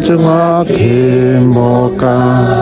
Semua kemoga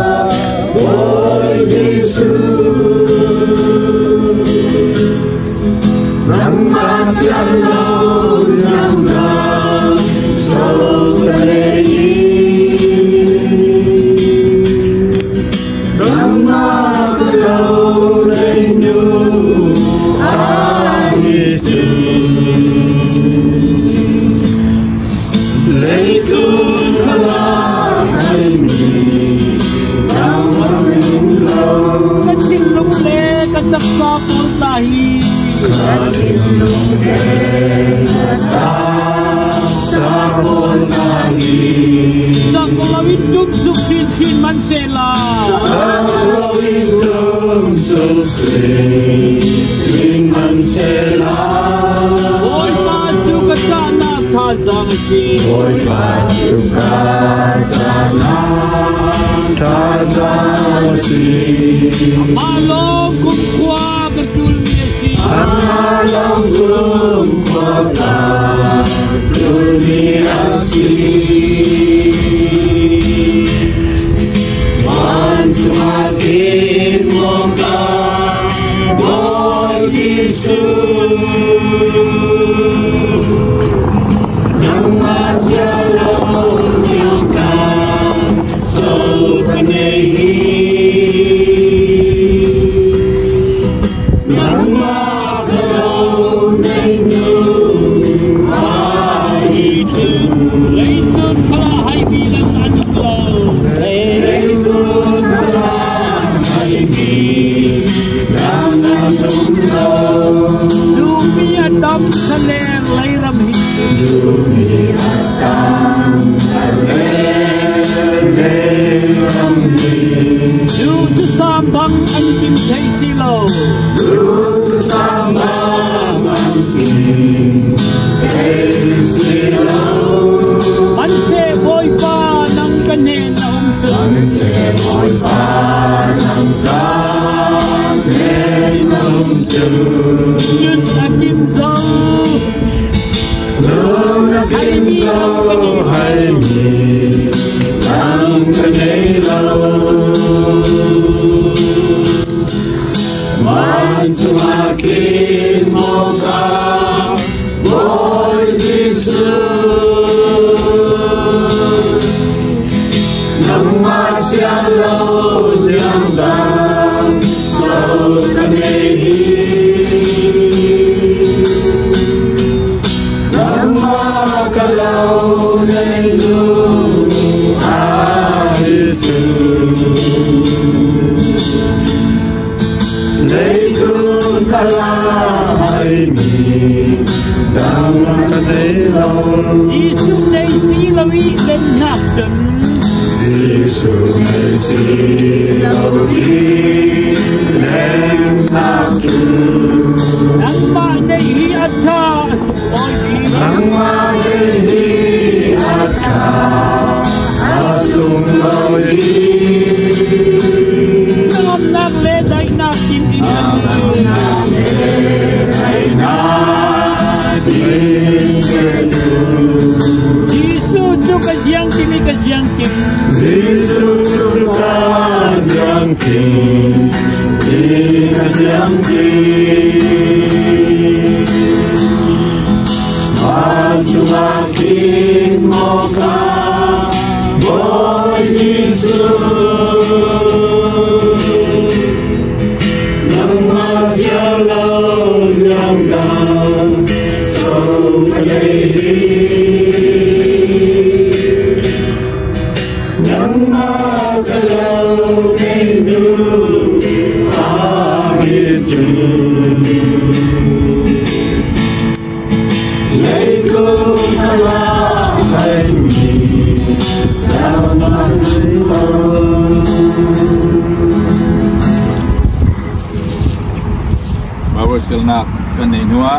nak kanenua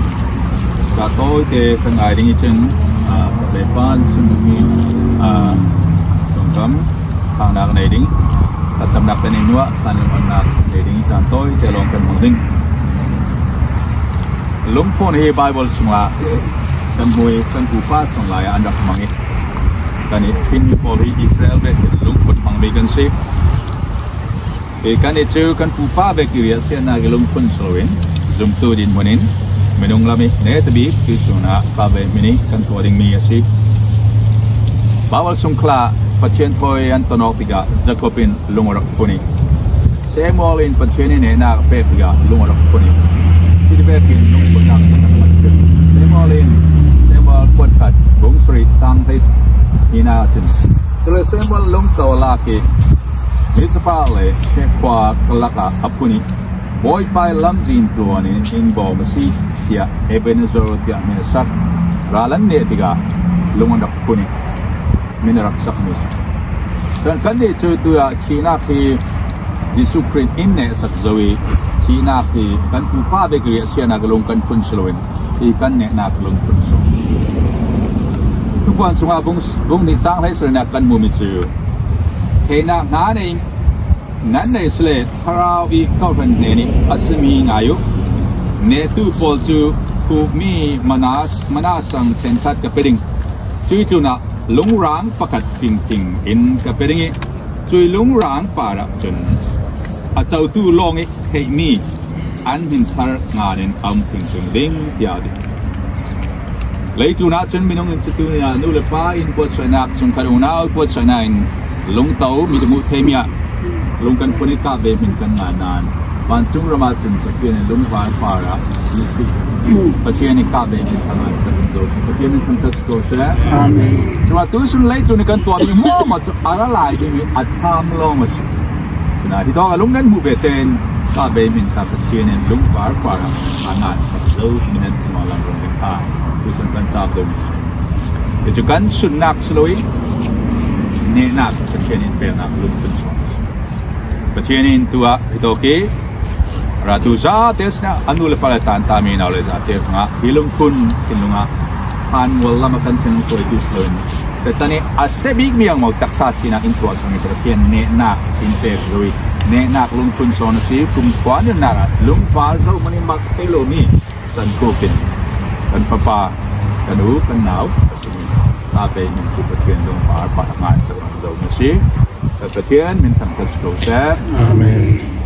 kato ke pengaring chen bepan semui tongkam pang nak neding tacam nak kanenua tan nak neding santoi telong kan mungkin lumpon he bible semua semua san kupa songlaya anda mangi กันนี้พินพอลีอิสราเอลเวกลุงคนฟังเบกันสิกันนี้เจอกันผู้ป้าเบกิริยาเสียนาเกลุงคนสโลเวนจุมตัวดินวันนี้ไม่นุ่งลามิเนตบีคือจุนาคาเบมินิกันตัวดิ่งมีสิบาวสงขลาปัจเจนพอยอันตนอกติกาจะกบินลุงรักคนนี้เซมอลินปัจเจนเนี่ยนาเปติกาลุงรักคนนี้ที่เบกินลุงคนนั้นเซมอลินเซมอลกวดขัดบุงสรีจังเทสนี่นาจินจะเซมอลลุงตัวลากีมิสปาเลเชควากลักอับคนนี้บอยไปลำจินตัวนี้อิงบอมซีเทียเอเบนโซเทียเมสักราลันเนติกาลุงรักคนนี้มินรักสักนิสส่วนกันนี้เจอตัวชีนาคียิสุคริสอินเนสักจวีชีนาคีกันผู้ป้าเบกเรียเสียนักลงกันฟุนสโลนที่กันเนนักลงฟุนสงทุกวันสงฆ์บุงนิจังให้สนักกันมุมิจูเฮนักนั้นเองนั้นในสเลทฮาราวีเข้าเป็นเนนิอัศมีงายุเนตุโพลจูผู้มีมนาสังเซนทัดกับเป็นจุยจุนะลุงร้างประกาศติงอินกับเป็นงี้จุยลุงร้างป่าระจนอาเจ้าตู้ลองให้มีอันหินทาร์งานอัมติงดิ่งที่อาดิเลยจุนะจนมีน้องจุตุเนี่ยนู่นเลยฟ้าอินปวดสนับสงครามน่าปวดสนัยลุงเต้ามีจมูกเทียมลุงกันคนนี้กาเบมินกันนานบางจุงระมาถึงประเทศลุงฟ้าป่าระนี่สิประเทศนี้กาเบมินทำงานสักตัวประเทศนี้ทำทัศน์ตัวเสียสวัสดีสุนเลยจุนกันตัวมีมั่วมาจะอะไรมีอัฐามลงมาสินะที่ต้องลุงนั้นมูเบเตนกาเบมินทำประเทศนี้ลุงฟ้าป่าระทำงานสักตัวมีนั่นมาลังลงกันท่าที่สุนกันจับตัวมีจุกันสุนัขสลวยเนนักประเทศนี้เป็นนักลุงเป็นประเทศนี้ตัวที่โตกี้ราดูซาเทสนะอันนู้นเลยพาราตันตามีนาเลยซาเทสนะฮิลุงคุณฮิลุงอ่ะพันวัลลัมกันถึงตัวที่สุดแต่ตอนนี้อาเซบิกมีอย่างหมดตักษาที่น่าอินทวสมีประเทศเนนักอินเตอร์ลุยเนนักลุงคุณโซนซีคุมควันอยู่นาระลุงฟ้าเรามันยังมักเตโลมีสันโคกินกันป้าป้ากันหูกันหนาวตาเป็นมันคือประเทศลุงฟ้าผ่านงานสักวันเราไม่ใช่ประเทศมันทำทัศน์โลเซ่อาเมน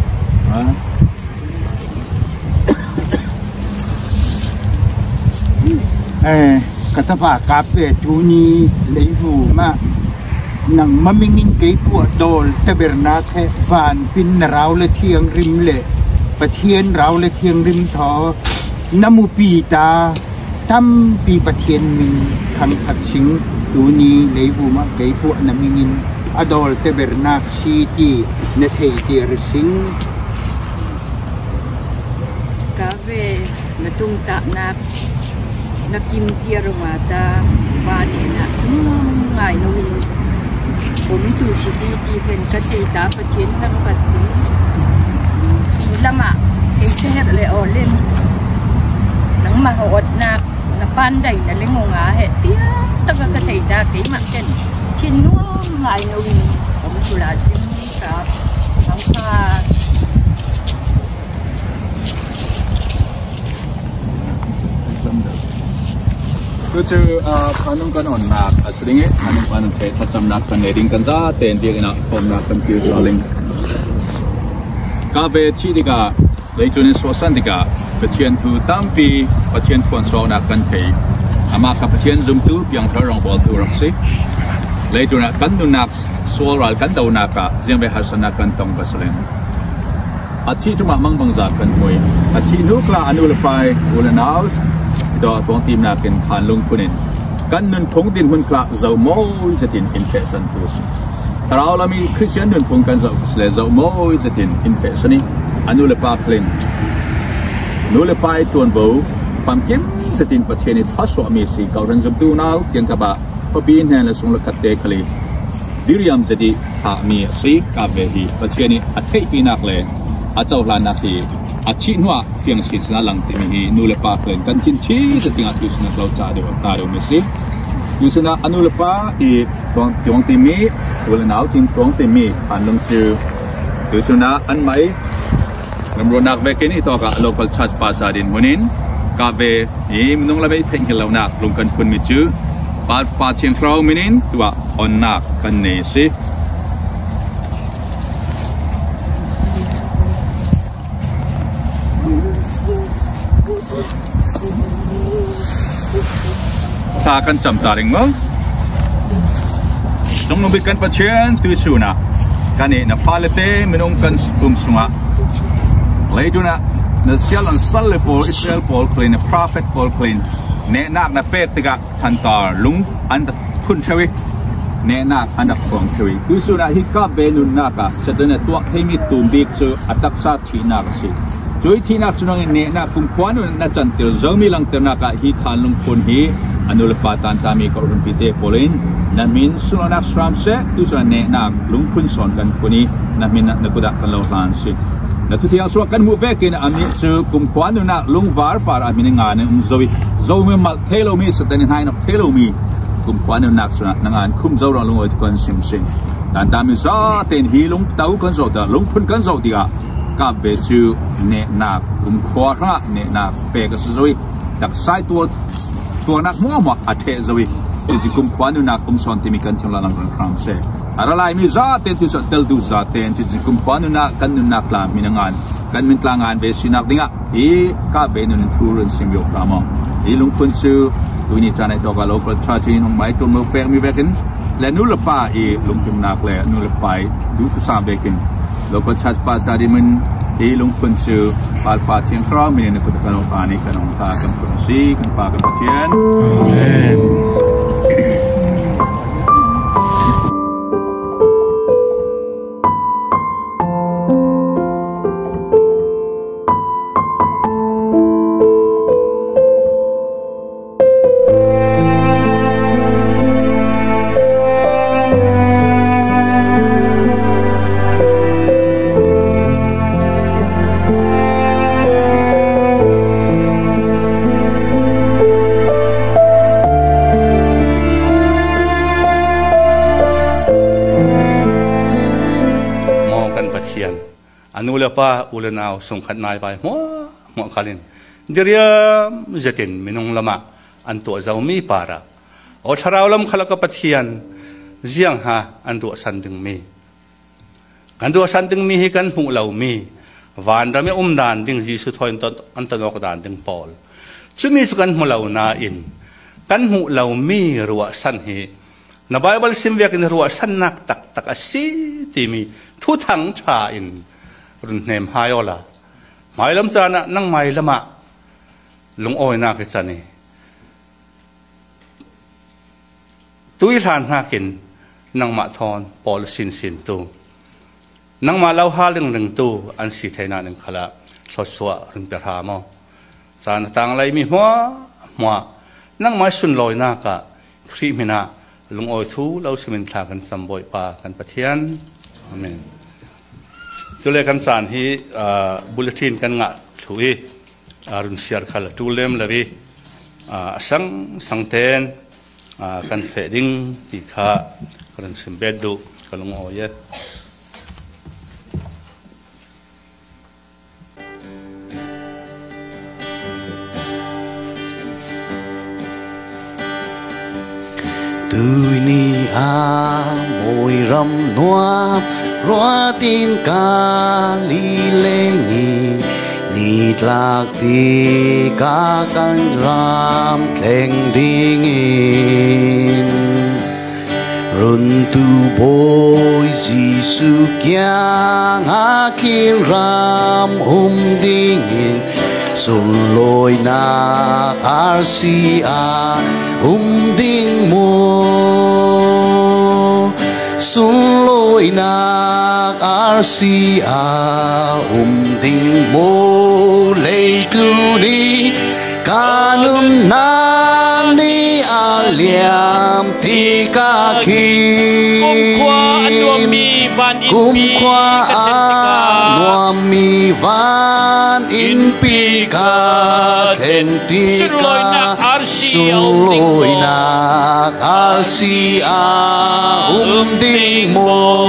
กษัตริย์กาเปจูนีเลยหูมาหนังมะมิงินเกยปวดโดลเตเบรนาเทฟานปินเราเลเทียงริมเละประเทียนเราเลเทียงริมทอน้ำมูปีตาตั้มปีประเทียนมิงขังขัดสิงจูนีเลยหูมาเกยปวดน้ำมิงินอดอลเตเบรนาซีตีเนเทเตียร์สิงกาเวมาตุงตะนักกิมเทียร์มาตาบานีนะง่ายนุ่มผมดูสิดีที่เป็นกติตาประเทศทั้งประเทศละมาเอ็กเซนเลยออเล่นหนังมาหดนักปั้นได้นั่นเลยงงอาเหตุที่ตั้งกติตาเกี่ยมาเช่นชิ้นนุ่มง่ายนุ่มผมสุราสิงครับทั้งพาก็เจอพันธุ์กันอ่อนนักสุดนี้พันธุ์เททัศน์นักกันเองกันจ้าเต็นที่กันผมนักกันคิวชอลิงกาเบที่ดีกาเลยจุนสวสันดีกาประเทศทูตั้มปีประเทศคนสองนักกันเทอามากับประเทศจุ่มตูเพียงเท่ารงบอลตูรักสิเลยจุนกันดูนักสวรัลกันดาวนักะเจียงไปหาสนักกันตองกัสเลนอาชีพจุ่มมังบังจากกันมวยอาชีพนุกลาอนุลไปอุลนาวดอทวงทีมนักเป็นผ่านลงทุนกันนุนพงดินหุ่นคลาเจ้าโม่จะตินอินเฟชันตัวสิถ้าเรามีคริสเตียนนุนพงกันเจ้าโม่จะตินอินเฟชันนี้อนุเลปาเพลนนุเลปาตัวบูความเข้มจะตินประเทศนี้ทัศวมีสีเก่าเรื่องจำตัวนาวเกี่ยงกับพบีนแห่งและสงฆ์กัดเตะคลีดิริยมจะดีถ้ามีสีกาเบฮีประเทศนี้อัฐิปีนักเลยอาเจ้าลานาทีอาชีพว่าเพียงสิ่งนั้นหลังที่มีนูเลปาเพลนกันชินชีจะติงอาทิตย์นั้นเราจ่าเดียวตาเดียวมิสิยูสนาอนุเลปาอีตรงที่มีวันนั้นทีมตรงที่มีผ่านลงชื่อยูสนาอันใหม่ลำรนักเบกินี่ตัวกับ local church ภาษาดินวันนี้กาเบยิ่งนุ่งละไม่เพ่งกันแล้วนักลงกันคนมิจูปาฟาเชียงคราวมินินตัวอนนักกันเนสิถ้ากันจำตาเริงมั้งจงนบิกันประเชียนตุสุนะกันนี่นับฟาเลเตมินงกันกุมสุงะเลยดูนะนักเสียลันซัลเลปอลอิสราเอลปอลคลีนพระเฟตปอลคลีนเนนักนับเป็ดติกะทันตาลุงอันดับคุณเชวิเนนักอันดับฟองเชวิตุสุนะฮิกาเบนุนนักะเสด็จตัวเทมิตุมบิกซูอัตักซาทีนักสิจุยที่นักสุนังเนนักคุมควันนักจันเตอร์จอมิลังเตอร์นักะฮิคันลุงคนฮีอนุลปาตันตามีกอรุนพิเตปอลินนั่นมินสุนัขสรามเซตุสุนะเนนักลุงคุณสอนกันคนนี้นั่นมินนักกุดักกันลานสินั่นทุกที่อาศัยกันมุเวกินอามิสุคุมควันนักลุงวาร์ฟาร์อามินงานโจมีมาเทโลมีสุดที่ไหนนักเทโลมีคุมควันนักสุนัขงานคุมเจ้าเราลุงอดกันซิมซิงแต่ตามิซาเต็นฮีลุงเต้ากันโจดลุงคุณกันโจดีกะกับเบจูเนนักคุมควันเนนักเปกสโจดักไซตัวนักมัวอาเทโจที่คุมควันนักคุมสอนที่มีกันที่เราลังรังครามเซอะไรมีซาเต็นที่สุดเตลดูซาเต็นที่คุมควันนักกันนักลามินงานกันมินตลางานเบสินักดิ้งอ่ะกับเบนุนทูรันซิมโยกรามองลุงคุณซูตัวนี้จะในตัวกับโลกชาตินงไม่ตรงมือเปกมีเบกินและนุลป้าลุงจิมนักและนุลป้าดูทุสามเบกินโลกชาติภาษาดิมันลุงคุณซูปาลฟาเทียงคราวมีในฟุตกันองค์นี้กันองค์ตากันคนซีกันปากันเทียนนูเลป้าอุลนาวส่งขันนายไปมัวขัลินเดียร์จะตินมินงละมาอันตัวเจ้ามีปาระโอชราวลำขลักปะเทียนเจียงฮะอันตัวสันดึงมีอันตัวสันดึงมีให้กันหูเหล่ามีวันเราไม่ดานดึงจีสุทอยอันตนอกดานดึงปอลซึ่งมีสุกันหูเหล่านาอินกันหูเหล่ามีรัวสันเฮในไบเบิลซิมเวียกันรัวสันนักตักสีที่มีทุทังชาอินรุ่นเนมไฮโอลาหมายลำจานะนั่งหมายละมะลุงโอยนาคิดนี่ตุยทานนากินนั่งมาทอนปอลสินตูนั่งมาเล่าฮาเรื่องตูอันสิเทนาหนึ่งขละสดสวะรึงกระทามอสารต่างไรมีหัวนั่งมาสุนลอยนากะครีมินาลุงโอยทูเราสมินทากันสัมบอยปากันปะเทียนอาเมนตัวเลขกันสารที่บุลตินกันงะถุยรุนเสียร์ขลัตูเลมเลวีสังเทนกันเฟดิงที่ข้ากันสิมเบดดูกันลงเอาเยอะตุยนี่มวยรำนัวรัวติงกาลีเลงีนี่หลักที่กากันรำแข่งดิ่งอินรุ่นตูโบยจีสุกยังหาคินรำดิ่งอินสุนลอยนาอาร์ซีอาดิ่งโมสุนลอยนักอาร์ซีอาดิ่งโมเลกุนีกานุนนานีอาเลียมที่กาคีกุมควาอันวามีวันอินปีกาเทนติกาสุนลอยนักอาร์ซีอาดิ่งโม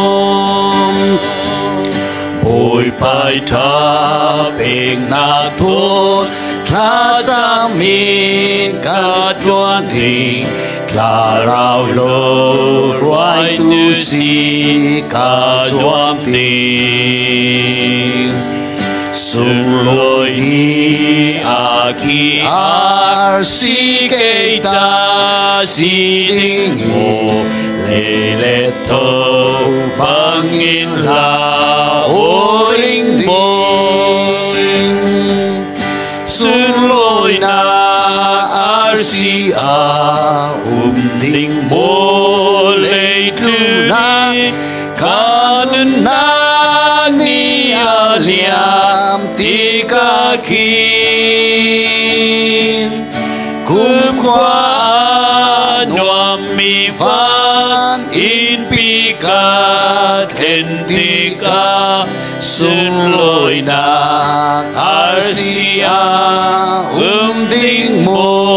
โบยไปท่าเป็นนักโทษถ้าจะมีกาจวนดี cha rao lo roai tu si ca doam tình sung lôi đi a ki ar si ke ta si ding ngô lê lê tô bằng in la ô linh bôi sung lôi na ar si a ding mô lê tu na ca đơn na ni a liam ti ca kin kum qua noam mi van in pi ca then ti ca sun lôi na arsia ding mo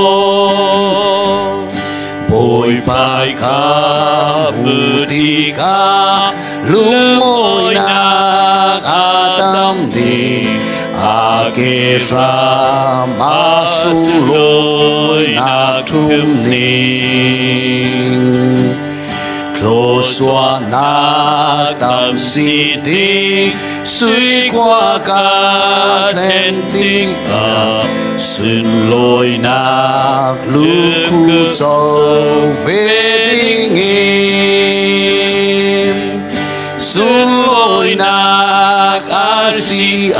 bồi bài ca bự ti ca lung môi na tâm đi a ke sa ma su lôi na trung ninh lô xoa na tâm si đi suy qua ca then tinh xin lỗi nạc lúc khu dâu về tình em xin lỗi nạc Asia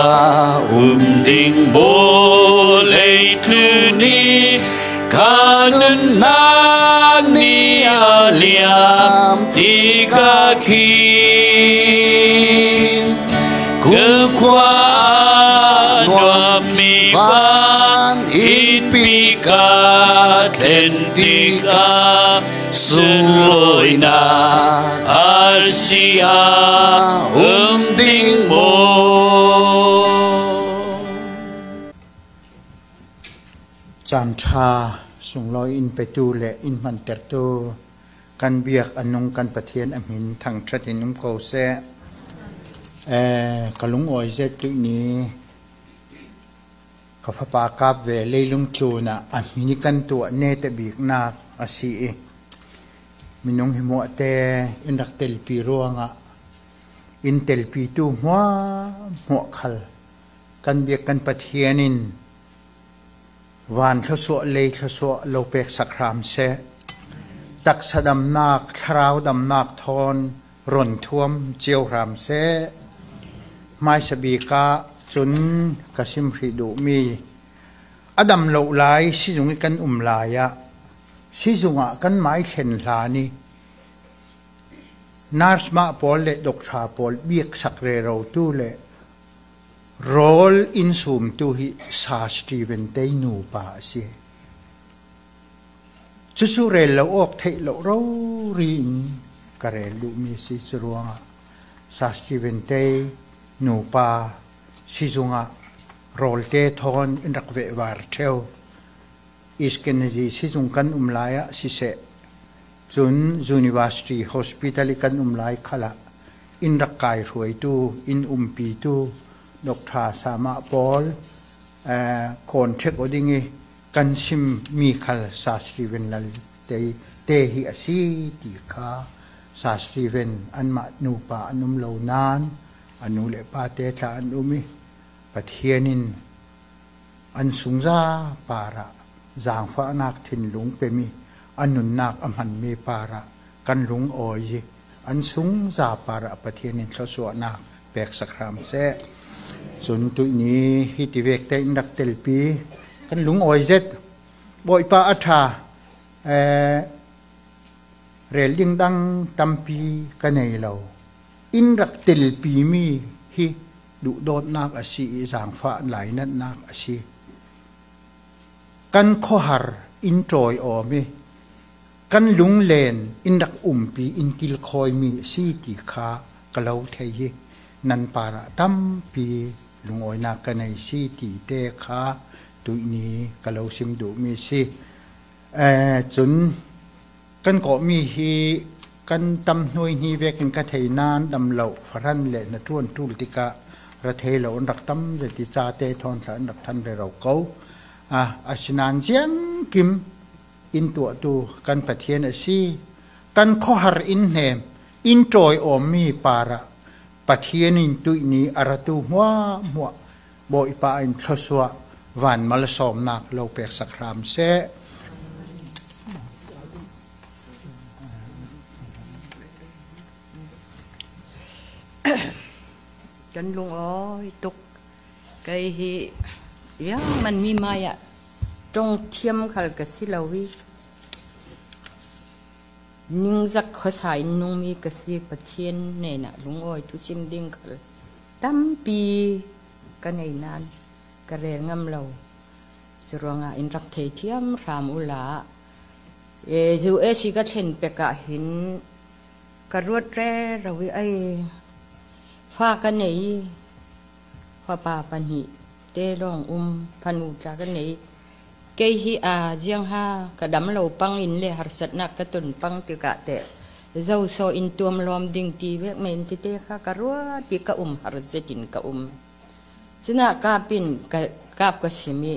tình bố lệ thư ni ca nân na ni a liam ti ca kim cơ qua noam mi van in pi ca then ti ca sun lôi na Asia ding mo chan tha sung loi in pe tu le in man ter tu kan biak anung kan pathian amin thang thatin um ko se kalung oi je tu ni ka pha pa kap ve leilung tlu na amini kan tu ne te bik na asi minung himo te in rak tel pi ruanga in tel pi tu hwa mo khal kan biak kan pathianinวันทศวเลยทศวโลเปกสักรามเสตักสะดำนักคราวดำนักทอนร่นท่วมเจียวรามเสไม่สบีกาจุนกสิมริดูมีอดัมโลไลสิจุงกันลายะสิจุงกันไม้เช่นลานีนาร์สมาปอลเลดกชาปอลเบียกสักเรโรตูเลrole in sum tu hi sa Stephen te nu pa si chu su re lo ok thei lo ro rin ka re lu mi si churuanga sa Stephen te nu pa si zunga role te thon in rak ve war theu iskenaji si zung kan laya si se chun university hospital kan lai khala in rak kai ruai tu in pi tu Dr. Sama Paul kon check odingi kan sim mi khal sa Stephen lal te hi asi ti kha sa Stephen an ma nu pa anum lo nan anu le pa te tha an umi pathianin an sungza para zang fa nak thin lung pe mi anun nak amhan mi para kan lung oi an sungza para pathianin thoswa nak pek sakram seส่วนตัวนี้ฮิติเวกแต่อินดักเตลปีกันลุงออยเซตบ่อยป้าอัฐาเรลลิงดังตัมปีกันในเราอินดักเตลปีมีฮิดุโดดนักอาชีจางฟ้าหลายนัดนักอาชีกันข้อหาอินจอยออมีกันลุงเลนอินดักปีอินกิลคอยมีซีติคากะเลาเทยนันปาระตัมปีลุงอ้อยนักกันในซีตีเตะขาตุยนี้กะเราซิมดูมีสิจนกันก็มีฮีกันตำหน่วยฮีเวกันกะไทยนานดำเหล่าฝรั่งเล่นทวนทุลติกะประเทศเราอันดักตั้มจะติจาเตทอนสารอันดักทันเราเก้าอาชินานเจียงกิมอินตัวดูกันปะเทียนสิกันข้อหารอินเนมอินจอยอมมีปาระปะเทียนินตุยนี้อาราตูมัวบ่อยปาอินทศวะวันมาลสอมนักโลเปกสักรามเสจนลุงอ้อยตุกไกฮียังมันมีมาอ่ะตรงเทียมขัลกสิลาวีนิ่งจักข้อสายนุ่งมีกสิปะเทียนเนี่ยนะลุงอ้อยทุชิมดิ้งขัลตั้มปีกันในนั้นกระเรงงำเราจะรองอินรักเทียมรามอุลาจูสิก็เห็นเปกะเห็นกระรวดแร่เราไอฟ้ากันไหนฟ้าป่าปันหิเตลองพันูจากกันไหนเกยฮีอาเจียงฮากระดำเราปังอินเลหารสัตนักกระตุนปังติกะเตะเจ้าโซอินตัวมลอมดิ่งตีเวกเมนติเตะกะรัวติกะหารสัตินกะชนะกาปินกาบกสิมี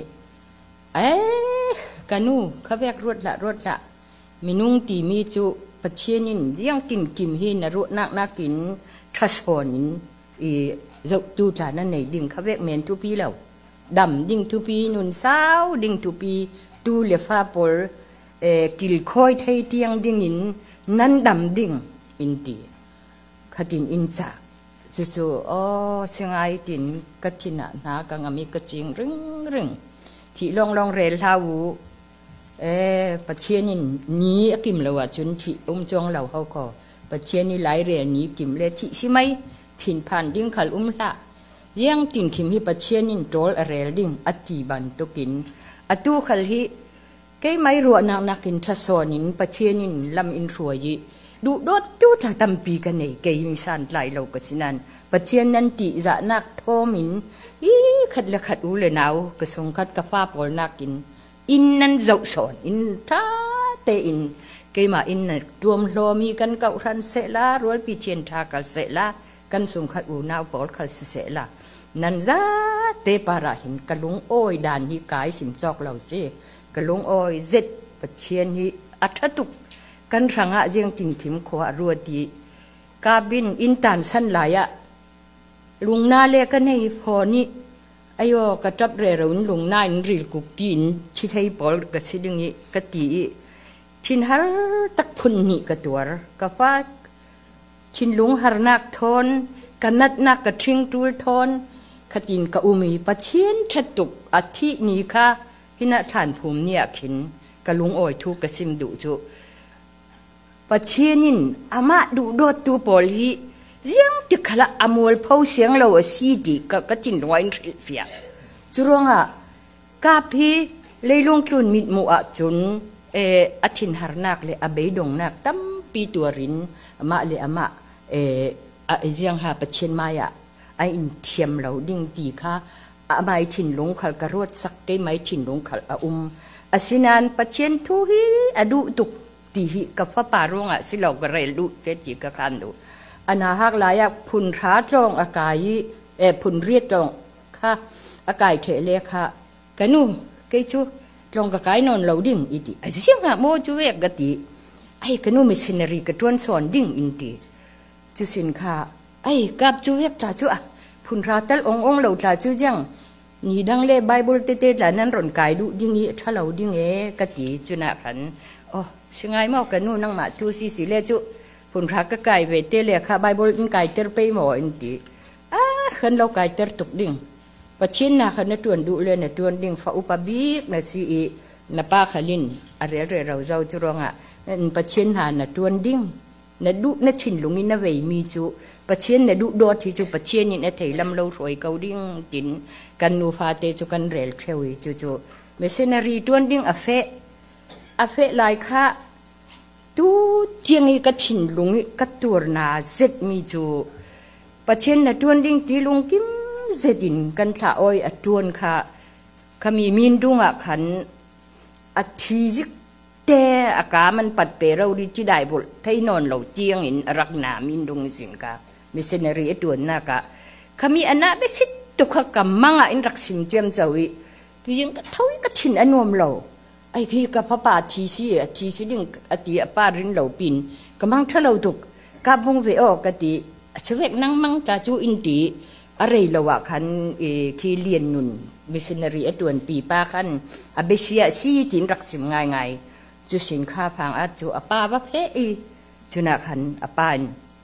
กันนูข้าเวกรวดละมินุงตีมีจุปะเชียนินยังกินกิมหินรุนักกินทัศนินจะดูจานั่นไหนดิ่งข้าเวกเมนทุปีแล้วดำดิ่งทุปีนุนสาวดิ่งทุปีดูเลฟ้าปอลกิลคอยไทยเตียงดิ่งอินนั้นดำดิ่งอินตีขัดินอินจ่าจู่ๆเสียงไอตินกัทินะนากังมีกระจิงรึงที่ลองเรลาวูปัจเจียนินนี้กิมเลวะจนที่จงเราเขาก็ปัจเจียนิหลายเรียนนี้กิมเลที่ใช่ไหมถิ่นผ่านดิ่งขัลละยังตินขิมฮิปัจเจียนินโจลเรลดิ่งอติบันตุกินอตูขัลฮิเกยไม่รัวนักกินทัศนินปัจเจียนินลำอินรัวยีดูโดดดูถ้าตั้มปีกันเนี่ยเกยมีสันไหลเราก็สินันปัจเจียนนันติจะนักโทมินขัดละขัดอูเลยนาวกระสงขัดกาฟ้าปอลนักกินอินนั้นเจ้าสอนอินท่าเตอินเกยมาอินนั้นรวมโลมีกันเก่าทันเสลารัวปีเทียนทากันเสลากันสงขัดอูนาวปอลขัดเสลานันซาเตปาราหินกะลุงโอยดานฮิกายสิมจอกเราเสกะลุงโอยเจ็ดปัจเจียนฮิอัฐตุกกันรังอาเจียงจิงถิมขวารัวดีกาบินอินตันสันลายะลุงนาเลกันในพอนี้ไอ้โยกระจับเรือรุ่นลุงนาอินริลกุกตีนชิไทยปอลกระสิดึงนี้กะตีทินฮาร์ตักพุนนี่กะตัวกะฟ้าทินลุงฮาร์นักทนกันนักกะทริงตูลทนขจินกะอุมีปะเชียนฉตุกอาทินี้ค่ะหินะฐานภูมิเนี่ยขินกะลุงโอยทุกกะซิมดุจุปะเชียนินอามาดูโดดตูปอลีเรียงติขละอมวลเผาเสียงเราสีดีกะจินไว้ริเฟียจุรงะกาพีเลยลงคลุนมิดมัวจุนอาทินหารนักเลยอเบยดงนักตั้มปีตัวรินอามาเลยอามาเจียงหาปะเชียนมายะไออินเทียมเราดิ่งตีค่ะอาไม่ถิ่นลงขัลกระโดดสักเกยไม่ถิ่นลงขัลอาสินันปะเชียนทุฮีอดูตุกตีหิกับฟ้าป่ารงสิเรากระเรลุเตจิกะคันดูอนาฮักหลายพุนร้าจงอากายพุนเรียดจงค่ะอากายเทเลค่ะกันนู่เกยจูจงกะกายนอนเราดิ่งอีตีไอเสียงหาโมจูเวกกะตีไอกันนู่มิสินารีกะจวนสอนดิ่งอินตีจุสินค่ะไอ้กับจูเวกตาจูอ่ะพุนร้าเตลองเราตาจูจังนี่ดังเล่ไบเบิลเตๆหลานนั้นร่อนกายดูดิ่งอีถ้าเราดิ่งกะตีจุนะขันอ๋อช่างไงมอกกันนู่นนั่งมาจูสีเลจูพุนรักก็ไก่เวทเลียค่ะไบเบิลอินไก่เตอร์ไปหมออินตีขันเราไก่เตอร์ตุกดิ่งปัจฉินนะขันนตวนดูเลยนตวนดิ่งฟ้าอุปบิกนสีนป้าขลินอะไรเราเจ้าจุรองอ่ะปัจฉินหานตวนดิ่งนดูนชินลุงินเวมีจูปัจฉินนดูดอที่จูปัจฉินนี่นเทลำเรารวยเกาดิ่งกินกันนูฟาเตจูกันเรลเทวีจูเมสนารีตวนดิ่งอเฟลายค่ะตูเทียงอีกถิ่นลุงกัดตัวนาเจ็ดมีจูปัจเจนตวนดิ่งตีลุงกิมเจ็ดินกันท่าอ้อยตวนค่ะขมีมินดุงขันอธิจิกเตอากามันปัดเปเราดิจิได้บุตรไทยนอนเราเจียงอินรักนามินดุงสิงกามิเซนรีตวนนักะขมีอนาเบสิตุขกำมังอินรักสิมเจียมเจ้าวิที่ยังกะเท่าอีกถิ่นอนวมเราไอ้พี่กับพระป่าทีซีดิ่งอติป้ารินเหล่าปินกำลังถ้าเราถูกกับวงเวออกติชเวกนั่งมั่งจะจูอินตีอะไรละวะคันที่เรียนนุนมิสซินารีอตวนปีป้าคันอเบเชียซีจินรักสิมง่ายจูสินค้าพังอาจูป้าว่าเพอจูนักคันป้า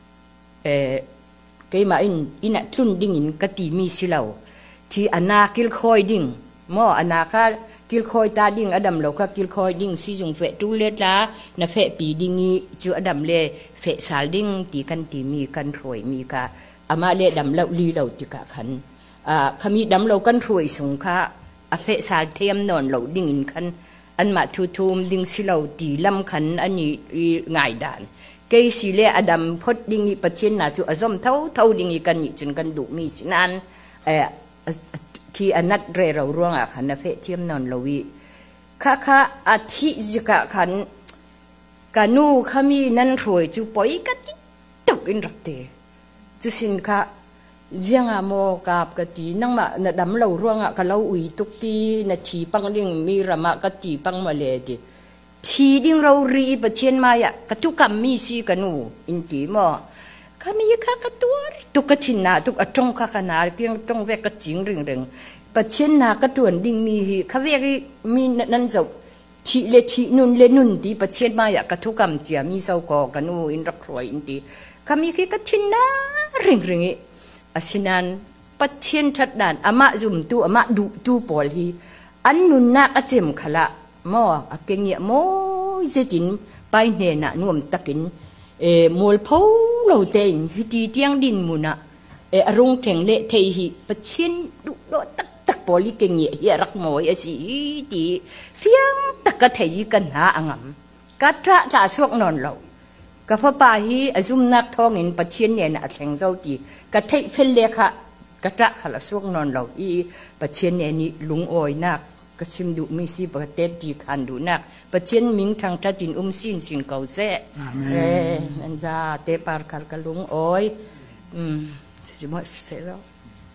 เกมาอินทุนดิ่งอินกติมีสิเหล่าที่อนาคิลคอยดิ่งมออนาคากิลคอยตาดิ่งอดัมเราก็กิลคอยดิ่งซีจงเฟตูเลตลานะเฟปีดิ่งจูอดัมเลเฟสาลดิ่งตีกันตีมีกันรวยมีกาอามาเลดัมเราลีเราติกะขันขมีดัมเรากันรวยสงค่ะอเฟสาลเทียมนอนเราดิ่งอินขันอันมาทุมดิ่งสิเราตีลำขันอันนี้ง่ายด่านเกยสิเลอดัมพดดิ่งปัจเจนนาจูอซอมเท่าดิ่งกันจนกันดุมีสินันที่อนัดเรเราร่วงขันนะเฟเทียมนอนลวีค่ะอาทิจิกะขันกานูขมีนั่นรวยจูปอยกติตกอินรักเตจูสินค่ะเจียงโมกาบกตินั่งมาณดำเราร่วงกะเราอุยตุกีนาทีปังดิ่งมีรามะกติปังมาเลดิทีดิ่งเรารีปะเทียนมายะกตุกรรมมีสีกานูอินติมอขมีค่ะกตัวตุกทินนาตุกจงค่ะขนาดเพียงจงเวกจิงเริงปัจเจนนากระตวนดิ่งมีเขาเรียกมีนั่นจะทีเลนุนดีปัจเจนมาอยากกระทุกกรรมเจียมีเสากอกันนูอินรักรวยอินดีเขามีแค่กระทินนาริงอาศินันปัจเจนทัดดานอามาจุ่มตูอามาดูปอลฮีอันนุนนักอาเจมขละมออาเกงียโมเจตินไปเนน่ะนุ่มตะกินมูลพูเราเต็งฮิตีเตียงดินมุนะอารมณ์แข็งเละเทียปัจเจนดูโดตักปอลิเกงียรักมอยสิตีเฟียงตักกะเทียกันหาอ่างกัดระจ่าสวกนอนเรากับพ่อป่าฮีอซุมนักทองเงินปัจเจนเนี่ยนะแข็งเจ้าตีกะเทเฟลเลค่ะกัดระขละสวกนอนเราปัจเจนเนี่ยนี่ลุงอ้อยนักกชิมดูมีสิปกติดีขันดูนักปัจเจนมิงทางทัดินสินเก่าเจ้นั่นจ้าเตปาร์คัลกลุงอ้อยจะมาเสร็จแล้ว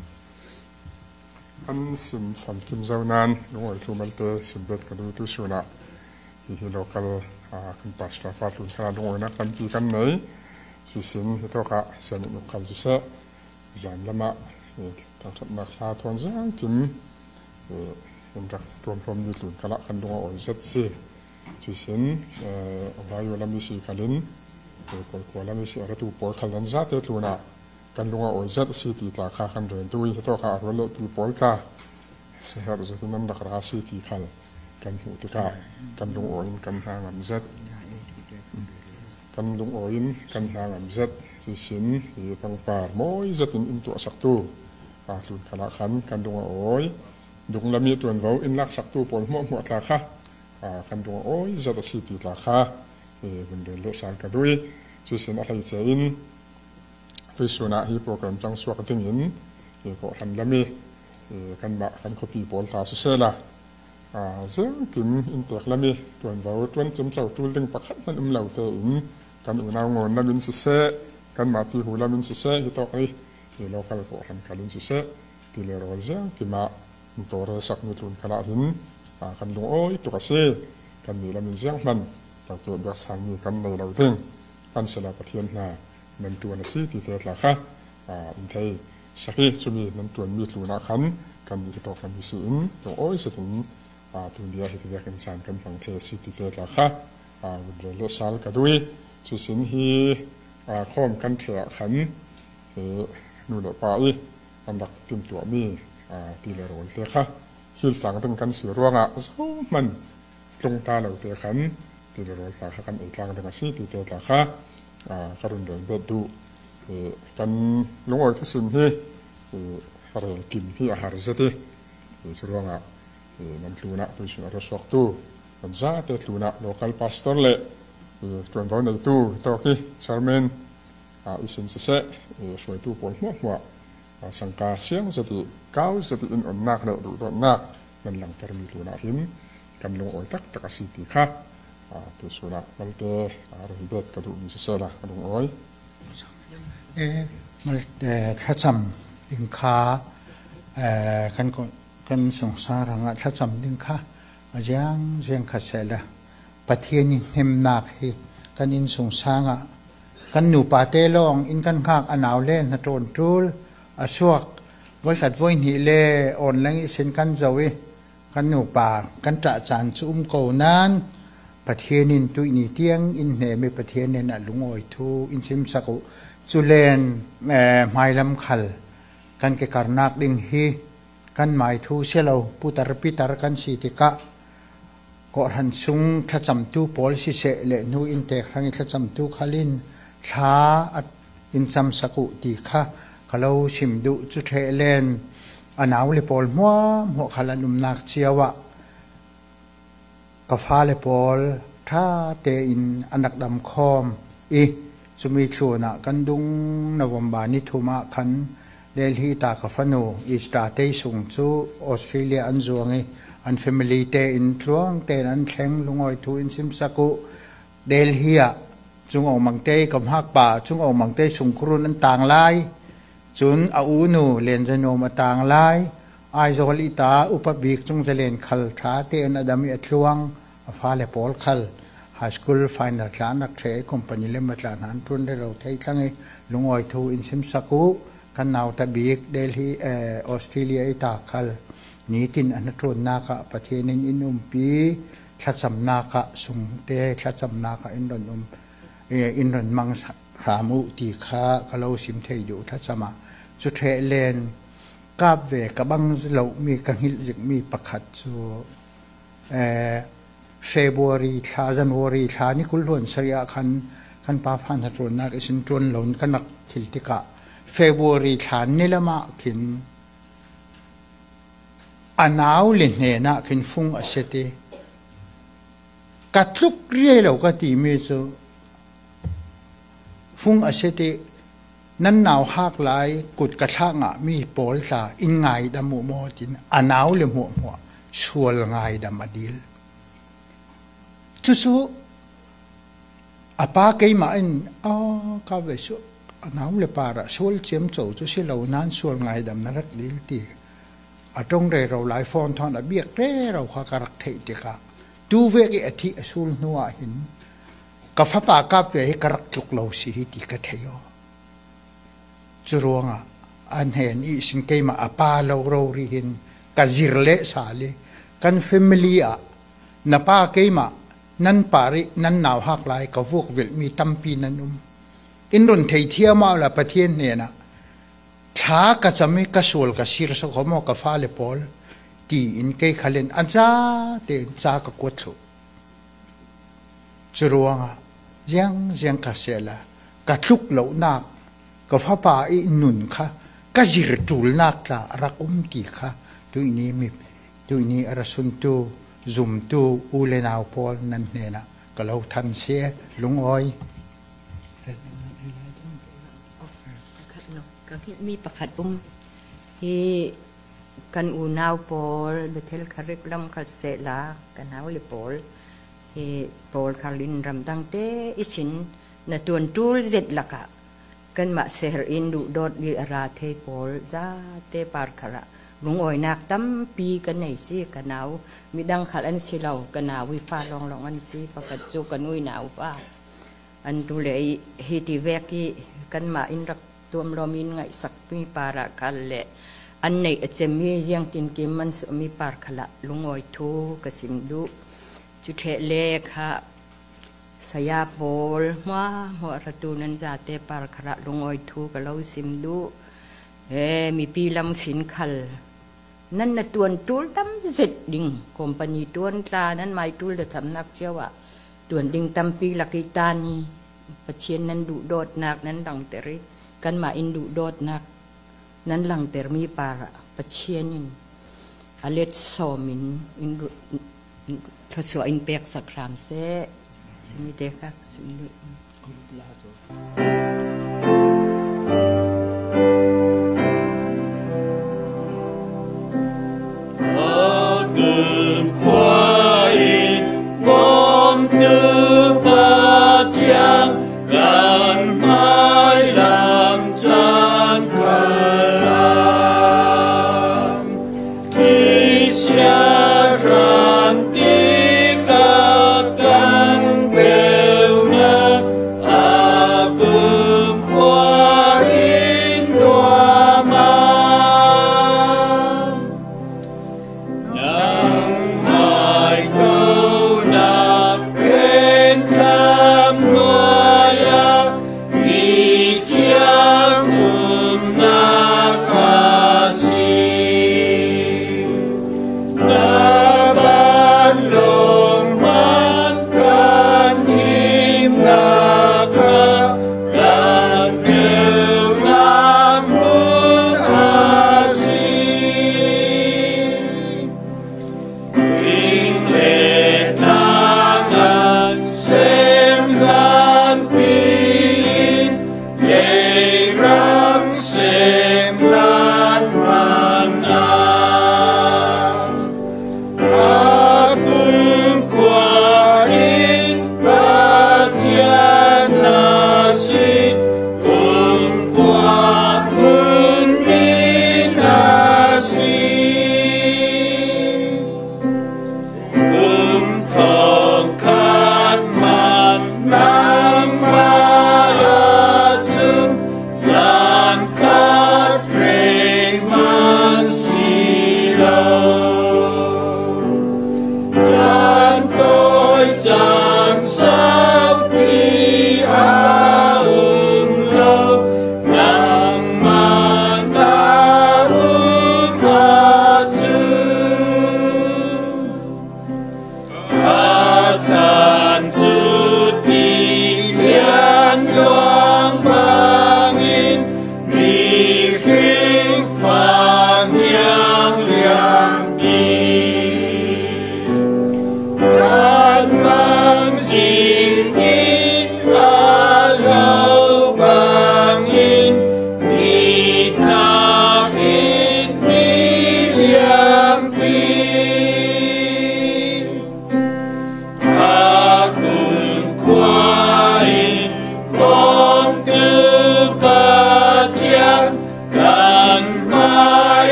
อันสิมฟันกิมเจ้านานลุงอ้อยทูมัลเตสิมเบ็ดกันดูตุสุนะที่โลกัลคุณปัสตาฟาตุนขนาดลุงอ้อยนักกันปีกันไหนสินที่ตัวกะเสนินุกัลสุเสะจานละมะทางทัดมาคลาทอนจังกิมเป็นรักรวมยืดหลุ่นขละคันลุงอ้อยเซ็ตซีสินวายุลามิสิขัลินกว่าลามิสิอรตุปอยขัลันจัดเตลุนะกันลุงอ้อยเซ็ตซีตีตาข้าคันเดินตุยที่ตัวข้าอัลเลตุปอยตาเสียรู้สึกนั้นดักราซีตีขัลกันหูติกากันลุงอ้อยกันทางอันเซ็ตกันลุงอ้อยกันทางอันเซ็ตสินตั้งป่าโมยเซ็ตอินตัวสักตัวหลุ่นขละคันกันลุงอ้อยดุงลามีตัวเราอินลักสักตัวปอยหมดตาข้ากันลุงอ้อยเซ็ตซีตีตาข้าบนเดินเลือดสารกันด้วยสินอะไรเสียอินที่ส่วนนั้นที่โปรแกรมจังสวกติ้งยินก็ทันละมีกันบะกันคอปีบอลตาสุเสละซึ่งกิมอินเตอร์ละมีตัวเราตัวจำเจ้าตัวดึงปักขัดมันเหล่าเตอินกันอุณาวงละมินสุเสกันมาที่หูละมินสุเสที่ต่อไปเราก็ก็ทันกันลินสุเสที่เลโรเซกิมาตัวเรศักมีตุนขณะหินกันลงโอ้ยตัวเสกันมีละมินเสียงมันเราเกิดแบบสังมีกันในเราถึงกันเสละประเทียนนานั่นตัวนั่นสิที่เทศละค่ะอินเทย์สักสุมีนั่นตัวมีตัวนักขันกันที่ต่อกันมีสิ่งตัวโอ้ยสุดถึงตัวเดียวที่เรียกกันสารกันฝั่งเทสิที่เทศละค่ะวันเดือนเลือดสารกันด้วยสุดสิ่งที่ข้อมกันเถอะขันนู่นละไปอันดับติมตัวมีที่เราโรยเสียค่ะคิดสั่งถึงกันเสือร่วงมันตรงตาเราเตะขันที่เราโรยสาขากันอีกครั้งถึงกันสิที่เทศละค่ะการเดินเบ็ดดูกันลุงอ้อยทุกสิ่งที่อะไรกินที่อาหารเสร็จสุดร่างนั่นลูน่ะตัวสิ่งเราสวกตู้กันจ้าเตลูน่ะ local pastor เละจวนวันในตู้ตัวที่ชาร์เมนอิสินเสะช่วยตู้ปนหัวสังกาเสียงสติก้าวสติอินอ่อนนักเลยดูตัวนักนั่นหลังจากมีลูน่ะหินกันลุงอ้อยตักสิติค่ะตัวสุนัขมันเตะเรื่องเบ็ดกระดูกมีเสละกระดูกอ้อยมันถ้าจำดิ้งขากันสงสารงะถ้าจำดิ้งขายังขัดเสละปะเทียนินเฮมนักฮีกันอินสงสางะกันหนูปาเตลองอินกันขากอนาวเล่นนัดรนจูลอสวกไว้ขัดไว้หิเลอ่อนแรงอิสินกันเจวิกันหนูป่ากันจะจานจุ่มโกนั้นปะเทียนินตุยนิเตียงอินเหมปะเทียนินลุงอ้อยทูอินซิมสักุจุเลนไม่ลำขัลกันเกการนักดิ่งฮีกันหมายทูเชลาวปุตรปิตรกันสิติกะก็หันซุงถ้าจำตู้พอลสิเสเลนูอินเตครั้งถ้าจำตู้ขลินท้าอินจำสักุติค่ะขลาวชิมดูจุเทเลนอันเอาเลพอลมัวหัวขลันุมนักเชียวะกฟ้าเลพอลถ้าเตอินอันนักดำคอมอีสุมีชัวนะกันดุงนวมบานิทุมาคันเดลฮีตากฟโนอิสตาเตสุงจูออสเตรเลียอันจวงอันเฟมิลีเตอินทลวงเตนันแข็งลุงอ้อยทูอินซิมสักุเดลฮีอะจุงออกมังเตกับฮักป่าจุงออกมังเตสุงครุนันต่างไลจุนอาอูนูเลนจโนมาต่างไลไอโซลิตาอุปบิกจุงจะเลนขัลท้าเตนอดามิอัตลวงฟ้าเลปอลขัลไฮสคูลไฟนอลคลานักเทะคอมพานีเลมาตลาดนั้นทุนได้เราไทยทั้งลุงอ้อยทูอินซิมสักุกันนาวตะบีกเดลฮีออสเตรเลียอิตาคัลนี้ตินอันตรนนาคะประเทศนินอินุมปีขัดสำนาคะสุงเตขัดสำนาคะอินดอนอินดอนมังรามุตีคะกะเลาสิมเทยอยู่ทัศมาจุเทเลนกาบเวกบังเรามีกังหิลจิกมีประคัดจูเฟบรุรีชาจันวรีชานี่กุลล้วนเสียคันปาฟันตรนนาคะสินตรนหลนกันนักทิลติกะเฟบรุรีชานี่ละมาขินอันเอาเล่นเนี่ยนะขินฟุงอาเสติกัดลุกเรียเราก็ตีมีจูฟุงอาเสตินั้นหนาวหักไหลกุดกระทั่งมีโปลซาอินไงดำหมูจินอันเอาเล่นหัวชัวร์ไงดำมาดิลจู่ๆอาป้าเกยมาอินข้าเวสุอันเอาเล่นปาระชัวร์เจียมโจจู่สิเรานั้นชัวร์ไงดำนรักดิลตีตรงเเราหลายฟอนทอนเบียกเราขากรักเทติกะดูเวกอธิสูลนัวหินกับฟ้าปากกับเวกรักลุกเราสิฮิติกะเทโยจรวงอันเห็นอีสิงเกมาอาปาเราริหินกะจิรเลสาลีกันเฟมิลีนับป้าเกมานั่นปารินั่นหนาวหักไหลกับพวกเวลมีตั้มปีนันอินรุนเทียมาละประเทศเนี่ยนะช้าก็จะไม่กระสุนกระสิรสขโมกฟ้าเลปอลตีอินเกยขลินอันจ้าเดินจ้ากกวดลุจรวงยังกระเสละกระทุกเหล่านักกับฟ้าป่าอินุนค่ะกระจิรตูลนักละรักตีค่ะตัวนี้มีตัวนี้อรสุนตูซุมตูอูเลนาวพอลนั่นเนี่ยนะก็เราทันเสียลุงอ้อยก็มีประคัดที่กันอูนาวโปลเบเทลคาริกลัมคัลเซลากันเอาลิโปลที่โปลคาลินรำตั้งเตอิสินนตวนตูลเจ็ดลักะกันมาเซอร์อินดูดอดวิราเทโปลซาเตปาร์คาระลุงอ้อยนักตั้มปีกันไหนสิกันเอามีดังขัดอันสิเรากันเอาวิฟ้าลองอันสิประคัดจูกันอุ้ยหนาวฟ้าอันดูเลยฮิติเวกีกันมาอินรักตัวเรามีไงสักมีปาระกันแหละอันไหนจะมียังตินกิมมันมีปาร์คละลุงอ้อยทูกสิมดูจุเทเลค่ะสยาโปลว่าหัวระตูนันจะเตปาร์คละลุงอ้อยทูกับเราสิมดูมีปีลำสินคัลนั่นน่ะตัวตูลตั้มเสร็จดิ่งคอมพานีตัวตานั้นไม่ตูลจะทำนักเชื่อว่าตัวดิ่งตั้มปีลักกิตานีประเชียนนั้นดุโดดนักนั้นดังเตริกันมาอินดุโดดนักนั้นหลังเตอมีปาระปะเชียนินอเลตโซมินอินทศอินเปียกสักครามเซมีเด็กค่ะสิมิ下让地。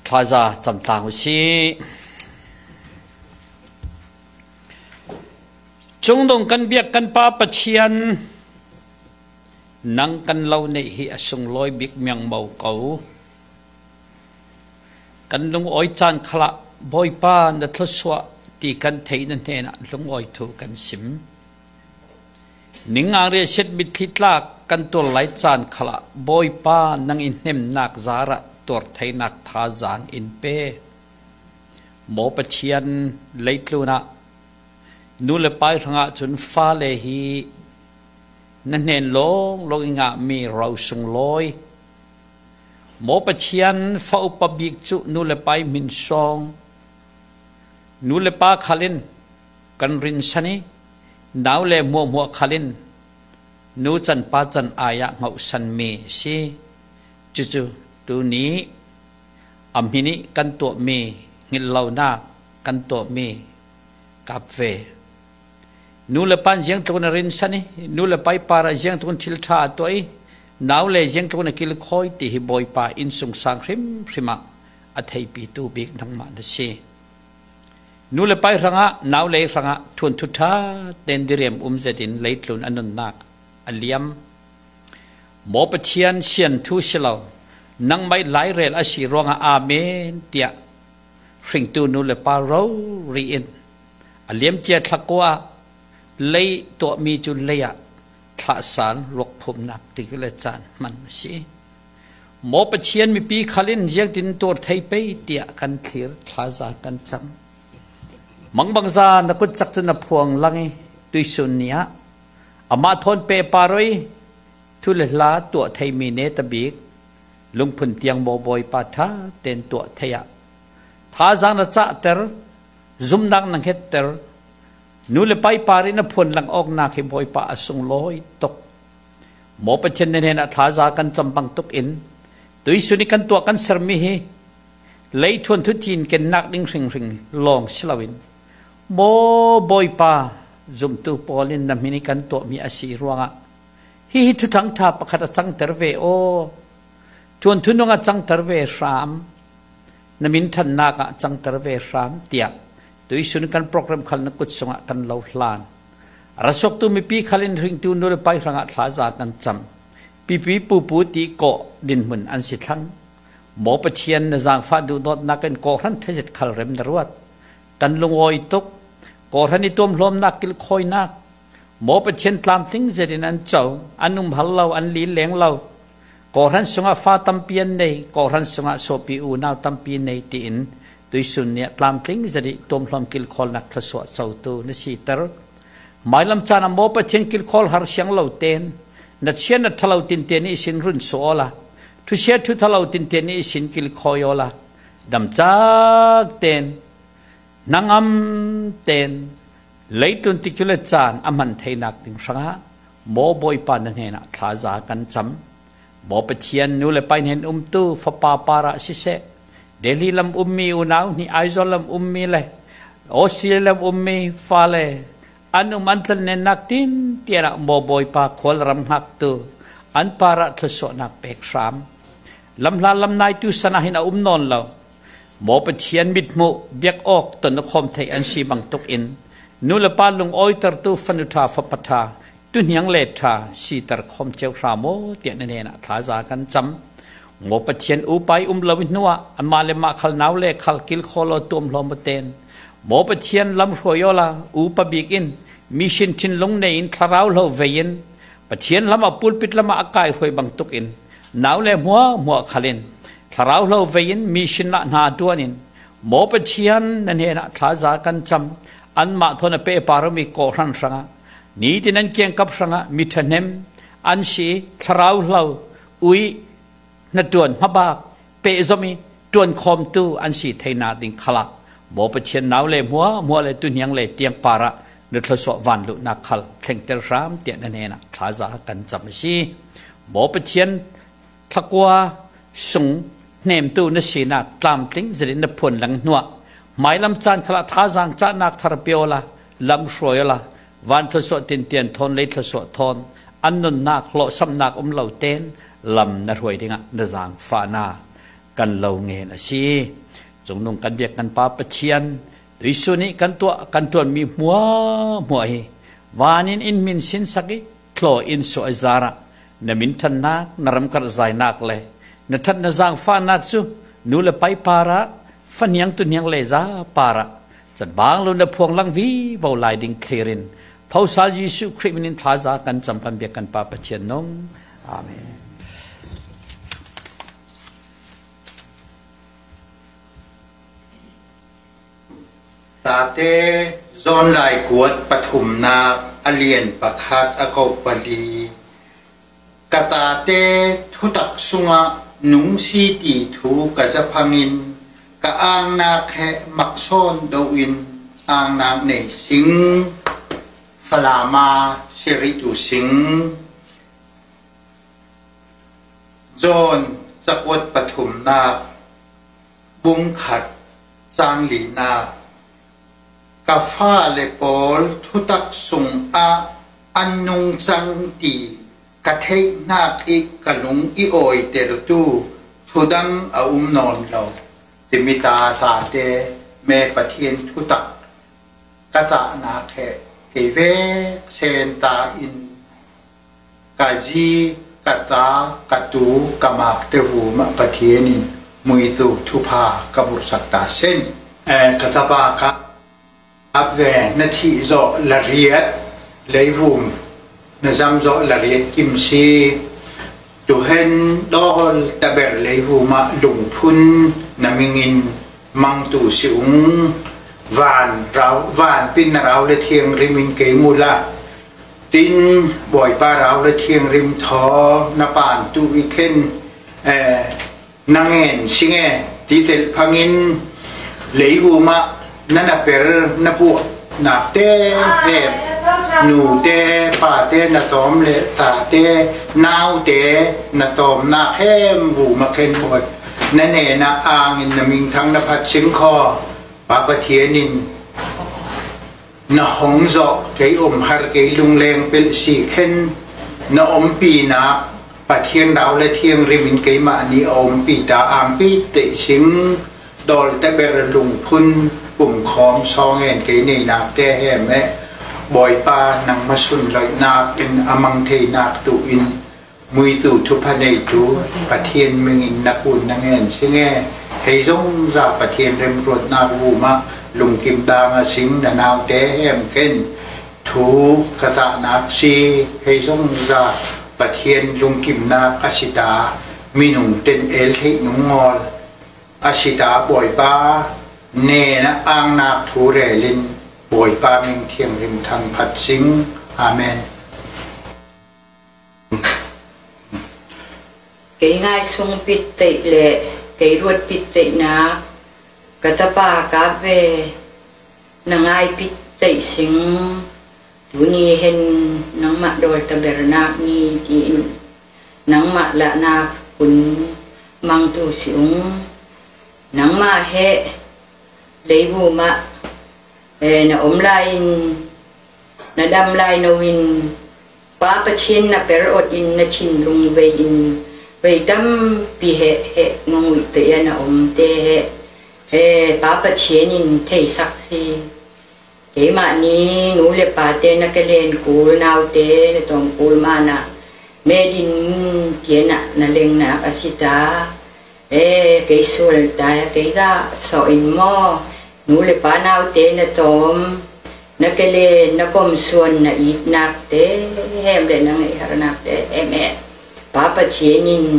ทาจาจำต่างสิจงดงกันเบียกกันป้าปะเชียนนังกันเล่าในหิอสงลอยบิกเมียงเบาเก่ากันลงอ้อยจานขละบอยป้านัทสวะตีกันเทนันเทนะลงอ้อยถูกันสิมนิงอาเรียเช็ดบิดทิตลากกันตัวไหลจานขละบอยป้านังอินเนมนักซาระตัวไทยนักทาจางอินเป้หมอปะเชียนเลยตลูนะนูเลไปทางอาจนฟ้าเลหีนั่นเองลงงะมีเราส่งลอยหมอปะเชียนฟ้าอุปบิกจุนูเลไปมินซองนูเลปาขลินกันรินชนีดาวเลมัวขลินนูจันปาจันอายะเงาสันเมซีจู่ตัวนี้อัมพินิกันตัวเมงินเหล่านากันตัวเมกับเวนูเลปันยังตัวนั้นรินชนีนูเลไปปาระยังตัวทิลชาตัวไอ้ดาวเลยังตัวนั้นกิลคอยตีหิบอยปาอินสุงสังริมะอัฐิปีตูบิกทั้งมันเสียนูเลไปรังะนาวเลรังะทวนทุธาเตนดิเรียมเจดินเลตลุนอนุนักอเลียมหมอปะเชียนเชียนทุชลาวนังไม่ไหลเรลอสิรองอาเมนเตียสิงตูนูเลปาเรารีอินอเลียมเจตลักว่าเลยตัวมีจุลเลยะทะสารลกผมนักติกเลจานมันสิหมอปะเชียนมีปีขลินเจียดินตัวไทยไปเตียกันเถียทาจากันจำมังบังซานักจักรนพวงลังตุยสุนเนียอามาทนเปปารอยทุเลลาตัวไทยมีเนตบิกลุงพุนเตียงบอยปาทาเต็นตัวไทยท้าจางนัจเตอร์ซุมดังนังเฮตเตอร์นูเลไปปารินพลลังออกนาคิบอยปาสุงลอยตกหมอปะเชนเนนท้าจากันจำบังตกอินตุยสุนิกันตัวกันสรมีเฮเลยทวนทุจีนกันนักดิ้งริงลองสลาวินโมบอยปาจุมตูปอลินนำมินิกันตัวมีอาศิรวงะฮิทุทังทาปะขัดจังเตอร์เวโอทวนทุนงะจังเตอร์เวสามนมินทันนากะจังเตอร์เวสามเตียตุยสุนกันโปรแกรมขันนักุศสงะกันลาวลานรัศกตุมีปีขัลินริงตูนูเลไปรังะทาจากันจำปีปูตีเกาะดินมุนอันสิทังหมอปะเชียนนจางฟ้าดูดอดนักกันเกาะรันเทจิตขัลเรมดรวดกันลงโอยตกก่อทันนี้ตัวมลมนักกิลคอยนักหมอประเชนตามทิ้งเจดินันเจ้าอันนุ่มหัลเราอันลีเลี้ยงเราก่อทันสงะฟ้าตั้มเปียนในก่อทันสงะโซปีอูนาวตั้มปีนในตีนโดยสุนเนี่ยตามทิ้งเจดิตัวมลมกิลคอลนักทศวรรษเจ้าตัวนสีเตอร์หมายลำจานหมอประเชนกิลคอลหาเสียงเราเตนนัดเชียนนัดทะเลาตินเตนี่สินรุ่นโซละทุเชียทุทะเลาตินเตนี่สินกิลคอยละดำจากเตนนังอัมเตนเลยตุนติกุเลจานอามันเทนักติงสังหะหมอบอยปานันเฮนะทาจากันจำหมอปะเชียนนูเลไปเห็นตูฟปาปาระสิเสเดลีลำมีอุนาวนี่ไอโซลำมีเลยออสเตรเลียลำมีฟาเลอันมันทันเนนักตินเตียระหมอบอยปาขวลรำหักตูอันปาระทศนักเปกสามลำลาลำนายตุสนาหินานอนเราหมอปะเชียนมิดมุเบียกออกตนคมไทยอันสีบังตกอินนูเลปาลงอ้อยตรตูฟันุธาฟปทาตุนยังเลธาสีตรคมเจ้าราโมเตียนเนนะทาจากันจำหมอปะเชียนอุไปลวินัวอันมาเลมาขลนาวเลขลกิลโคโลตุมลมเตนหมอปะเชียนลำรอยลาอุปบิกินมีชินทินลงในอินคลาราวโลเวียนปะเชียนลำอปุลปิดลำอากายหอยบังตกอินนาวเลมัวขลินคลาราวโลเวียนมีชินละนาตัวนินหมอปะเชียนนั่นเองนะทาจากันจำอันมาทนเปปารมีก่อรันสังะนี้ที่นั่นเกี่ยงกับสังะมิทันเนมอันสีคราวเราอุยนัดดวนมาบากเปจมีดวนคอมตูอันสีไทยนาดิงขลักหมอประเชียนนาวเลยมัวเลยตุนยังเลยเตียงปาระนึกทศวันลุนักขลเข่งเตอร์รามเตียนนั่นเองนะทาจากันจำสีหมอประเชียนทักว่าส่งเนมตูนสีนักตามทิ้งจะได้นับผลหลังนัวหมายลำจานขลักท้าจางจานักทารเปียวละลำช่วยละวันทศตินเตียนทนเลยทศทนอันนนนักโลสำนักเหล่าเต้นลำนรวยดิ่งนจางฟานากันเล่าเงินสิจงนงกันเบียกกันป้าปะเชียนโดยส่วนนี้กันตัวมีหัววานินอินมินสินสักคลออินสุอซาระนมินทันนักนรำกระใจนักเลยนทันนจางฟ้านักจูนูเลไปปาระฟันยังตุนยังเลซาปาระจัดบางลุนพวงลังวีเบาลายดิ่งเคลินพาวซาลยิสุคริมินินทาซากันจำกันเบียกันปาปะเชียนนงอาเมนตาเตซอนลายกวดปฐุมนาอเลียนประคัดอกบปลีกตาเตทุตักสุงะนุงสีตีทูกะจะพังินกะอ่างนาแค่มักโซนโดอินอ่างนาในสิงฟลามาเชริตุสิงจอนจักวดปฐุมนาบุงขัดจางหลีนากาฟ้าเลปอลทุตักสุงอันนุงจังตีกะเทนักอีกะลุงอีโอยเตรตูทุดังนอนเราติมิตาตาเตเมปะเทียนทุตักกะตานาแคเกเวเซนตาอินกาจีกะตากะตูกะมากเตวูมะปะเทียนินมุยตูทุพากะบุรสักตาเส้นกะตาบากะอับแวนนาทีโซละเรียดเลยรุมนะจำโซละเรียดกิมซีดูเห็นดอลตะเบรเลยรุมะลุงพุนนามิงินมังตูสิงวานปินเราเลเทียงริมินเกมูลาตินบ่อยป้าเราเลเทียงริมทอนาปานตูอีเคนนางเงินสิงตีเตลพังินเลยรุมะนั่นเป็นนับพวกนับเต้เห็บหนูเต้ป่าเต้นัตอมเลตาเต้นาวเต้นัตอมนาเข้มบูมาเข็นบดนั่นเองนะอ่างอินนมิงทั้งนภัสชิงคอปาปะเทียนินนหงจอกเกยฮาร์เกยลุงเลงเป็นสีเข็นนปีนาปะเทียนดาวและเทียงริมินเกยมาอันนี้ปีตาอ่างปีเตชิงดอลแต่เบรลุงพุนปุ่มคอมซองเงินเกยนี่นักแต่แห่แม่บ่อยปานังมาสุนลอยนักเป็นอมังเทนักตูอินมุยตูทุพเนตูปะเทียนเมืองอินนักบุญนังเงินซึ่งเฮซงซาปะเทียนเริ่มรดนาบูมะลุงกิมดางสิงนาวแต่แห่เข็นถูกตานักซีเฮซงซาปะเทียนลุงกิมนาอสิตามีหนุ่มเต็นเอลที่นุ่งงอลอสิตาบ่อยปาเนนะอ่างนาทูเรลินบ่อยปามิงเทียงริมทางพัดสิงอาเมนเกยง่ายทรงปิดเตะเละเกยรวดปิดเตะนะกะตะปากาเวนางง่ายปิดเตะสิงดูนี่เห็นนางมาโดยตะเบรนาคนี่ที่นางมาละนาคุณมังตูสิงนางมาเฮเลยบูมะna omlain na damlay na win papachin na perot in na chinlung vein veitam pihe he ngoi te na te he papachin in te saksi ke ma ni nu le pa te na kelen kul nau te na tom kul mana medin tiena na leng na asita ke sul ta ke da so in moนูเลปานาวเตนะตอมนักเลนักกมส่วนนะอีกนักเตแฮมเลยนังไอหารนักเตแม่ป้าปะเชนิน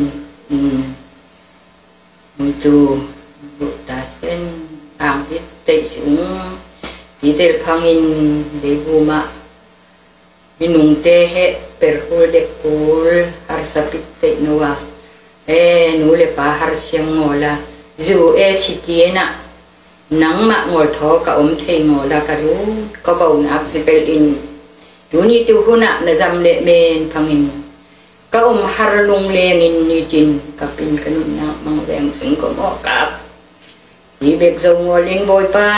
มุตูบุตาเส้นอ่างพิเตสิงพิเตลพังอินเดบูมะมินุงเตเฮเปรคูลเดคูลฮาร์สปิเตนัวนูเลปาฮาร์เซียงโงลาจูสิเตียนะนังมะงอลทอกะเทงอลากะรูก็นักสิเปลินดูนี่ติวหุนะนะจำเลเมนพังอินก็ฮาร์ลุงเลงินนิจินกับปินกันนะมังแรงสิงก็มอกับอีเบกจงอลินบอยป้า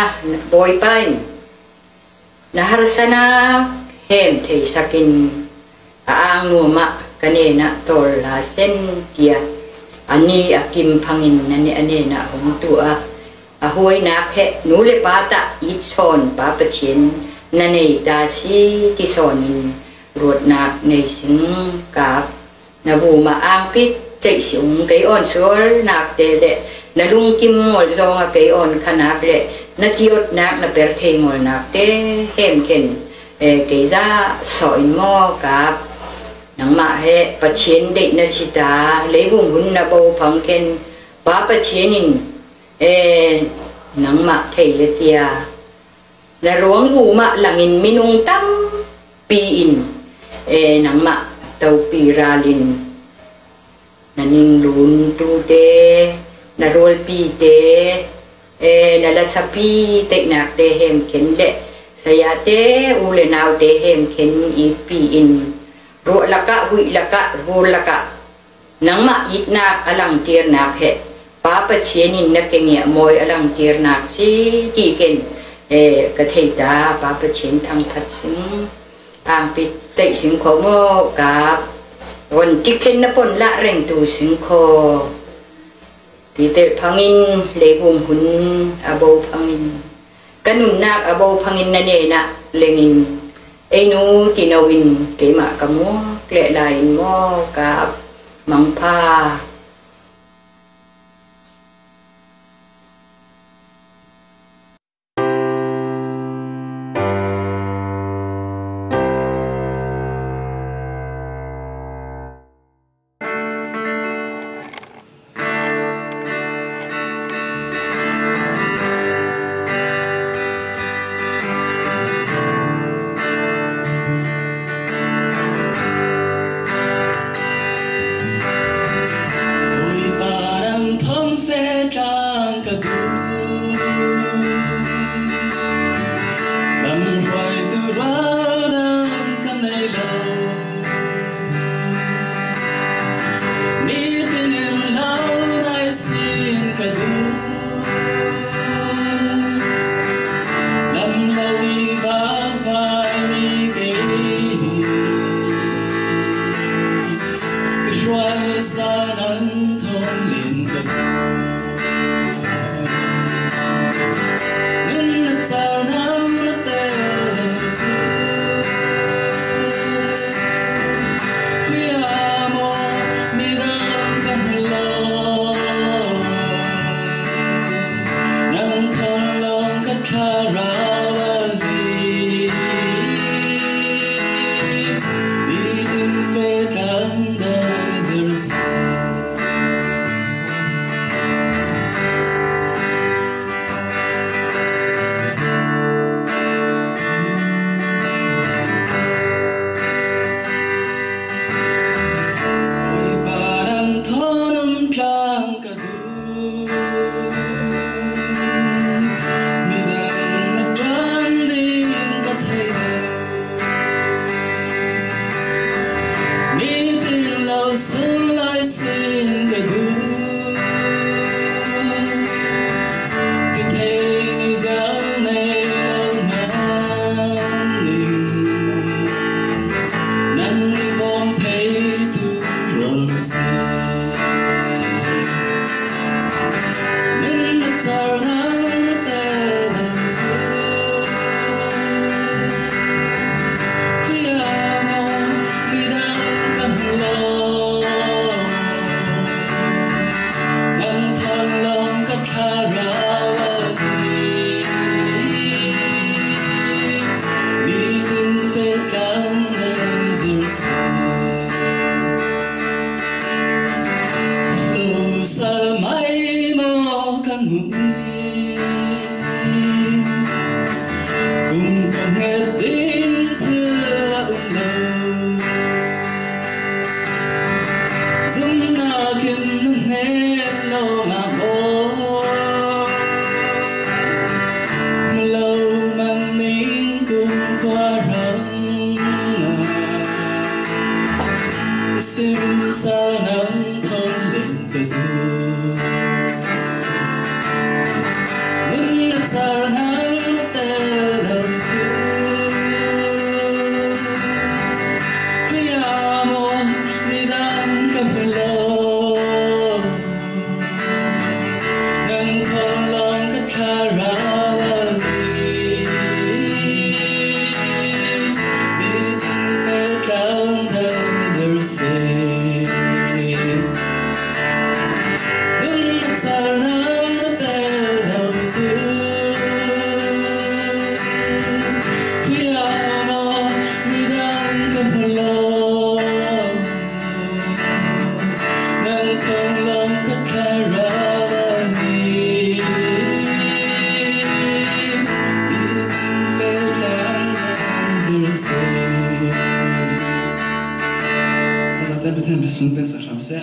นะฮาร์สนาเฮมเทสักินอ่างนัวมะกันเนนะตอลลาเซนเกียอันนี้กิมพังินนั่นนี่อันนี้นะผมตัวหวยนักเหนูเลปาตะอิชอนปาปะเชียนนั่นนี่ดาซีที่สอนินรวดนักในสิงกับนาบูมาอ้างพิษใจสิงไกอ่อนสวยนักเดเดนาลุงกิมงอลจงไกอ่อนขนาดเดนาที่อดนักนาเปิดเทงอลนักเดเห็นเข็นไกจ้าสอยมอกับนังมาเหปะเชียนเด็กนาสิตาเลบุงหุ่นนาบูพังเข็นปาปะเชียนินนังมาเทียเตียนาร้องบูมาหลังอินมินุงตั้มปีอินนังมาเตาปีราลินนันิงลุนตูเตนาโรลปีเตนาลาสปีเตนักเตเฮมเข็นเดสยาเตอูเลนาวเตเฮมเข็นอีปีอินรัวละกะหุยละกะรูละกะนังมาอิดนักอลังเทียนักเหปาปะเชียนินนักเงียมวยอลังเทียนักสิที่เก่งกระเทยตาปาปะเชียนทางพัดสิงทางปิดเตะสิงโคโมกับวันที่เข็นนปนละแรงตูสิงโคที่เตะพังินเลบุมหุนอาโบพังินกันนุนนักอาโบพังินนั่นเองนะเลงินนูที่นาวินเกมะกมัวเกลลายมอกับมังพา Pathian le sun le sa ram se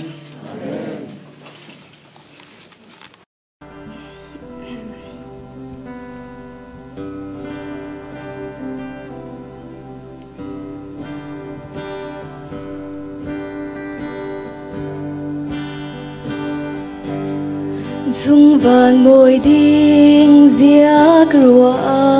Dung van môi ding ziak rua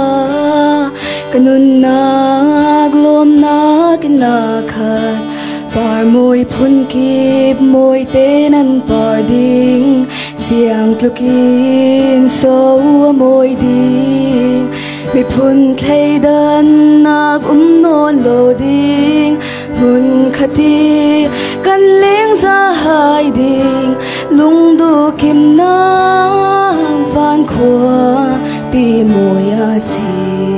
kanun nak lom nak na khat par môi phun kip môi tenan par ding ziang tlukin so môi ding mi phun thei dan nak non lo ding mun khati kan leng za hai ding lung du kim na van khua pi moya si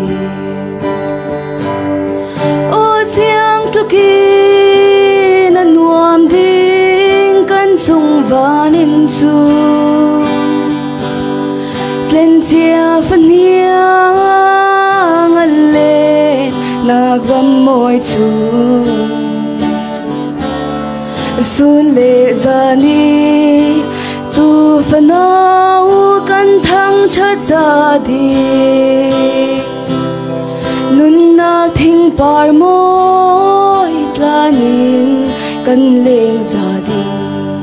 o siang tuki na nuam ding kan sung vanin chu tlen chia fania ngale na gram moi chu sun le zani tu fanau kan thang chat za di nun na thing par moi tlanin kan leng za ding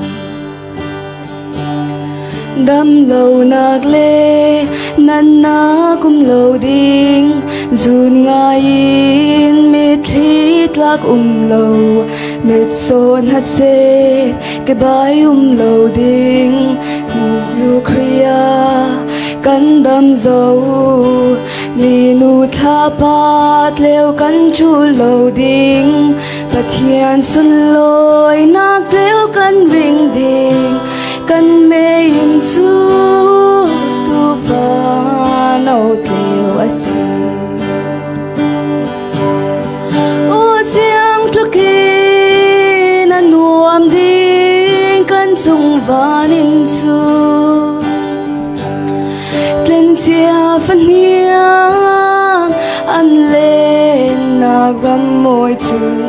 dam lo nak le nan na kum lo ding zun ngain mit thlit lak lo mit son ha se ke bai lo ding zu kriya kan dam zo ni nu tha pat leo kan chu lo ding pathian sun loi nak leo kan ring ding kan me in su tu fa no leo asi o siang tlukin an nuam ding kan sung vanin chu tlen chia faniang an len na ram moi chung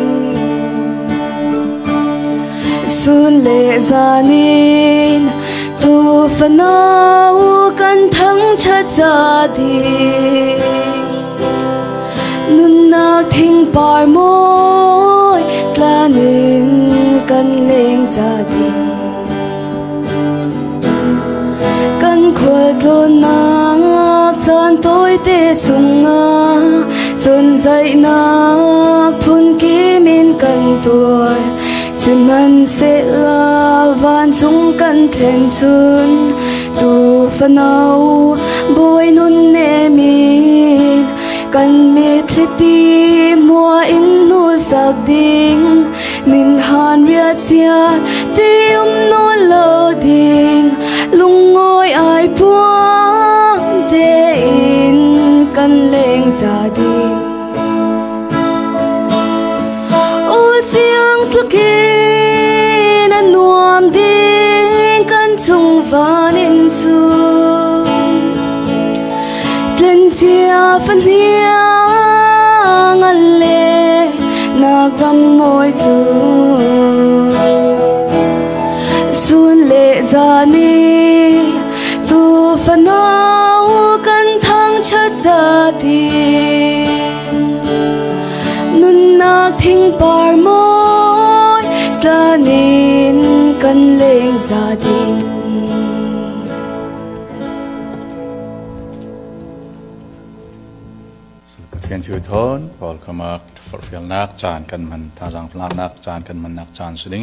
sun le zanin tu fanau kan thang chat za ding nun nak thing par moi tlanin kan leng za ding kan khol tlon nak chan toi te chunga chon zai nak phun ki min kan tuai siman se la van chung kan thlen chun tu fanau boy nun ne min kan mi thliti mua in nu sak ding nin han ria sia ti no lo ding lung ngoi ai puang te in kan leng za ding o siang tlukin an nuam ding kan chung vanin chu tlen chia faniang an le na gram moi chu sun le zani tu fanau kan thang chat za ding nun nak thing par moi tlanin kan leng za ding Pathian chu thon pol kamak forfial nak chan kan man thajang plan nak chan kan man nak chan suding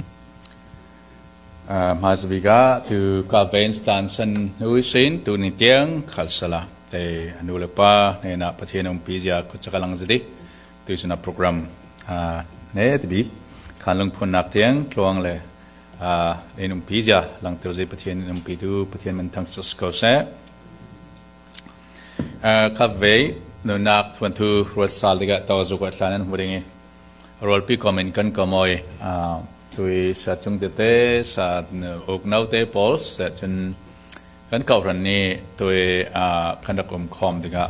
mazviga tu ka ven stan san hui sin tu ni tiang khalsala te anulepa ne na pathian pizia ku chakalang zidi tu suna program ne tbi khalung phun nak tiang tlong le enum pizia lang tu je pathian pitu pathian man thang sko se ka ve no nak tuan tu ruat sal tiga tahu zukat lanan muringi rol pi komen kan kamoi tui sa chung te sa ok nau te pol sa chen kan kau ran ni tui kan kum khom tiga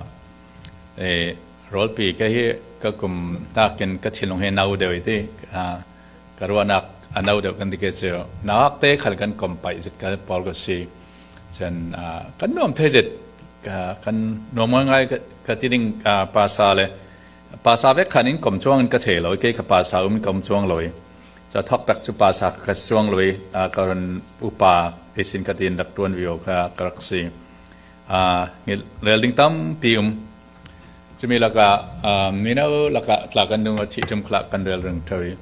rol pi ke hi ka kum takin ka thilong he nau dewi te กระว่านักอันเอาเดียวกันที่เกี่ยวนักเตะขันกันกลมไปจิตกันพอลก็สิฉันกันน้อมเทจิตกันน้อมง่ายก็ที่ดิ่งภาษาเลยภาษาเวกขันนี้กลมช่วงก็เทลอยเกี่ยวกับภาษาอุ้มกลมช่วงลอยจะทอกตักสุภาษากระช่วงลอยการอุปาเอสินกตินดักตัวนวิโอกับกระสีเรื่องตั้มพิมจะมีหลักมีน่าหลักหลักกันดูที่จำคลักกันเรื่องเทย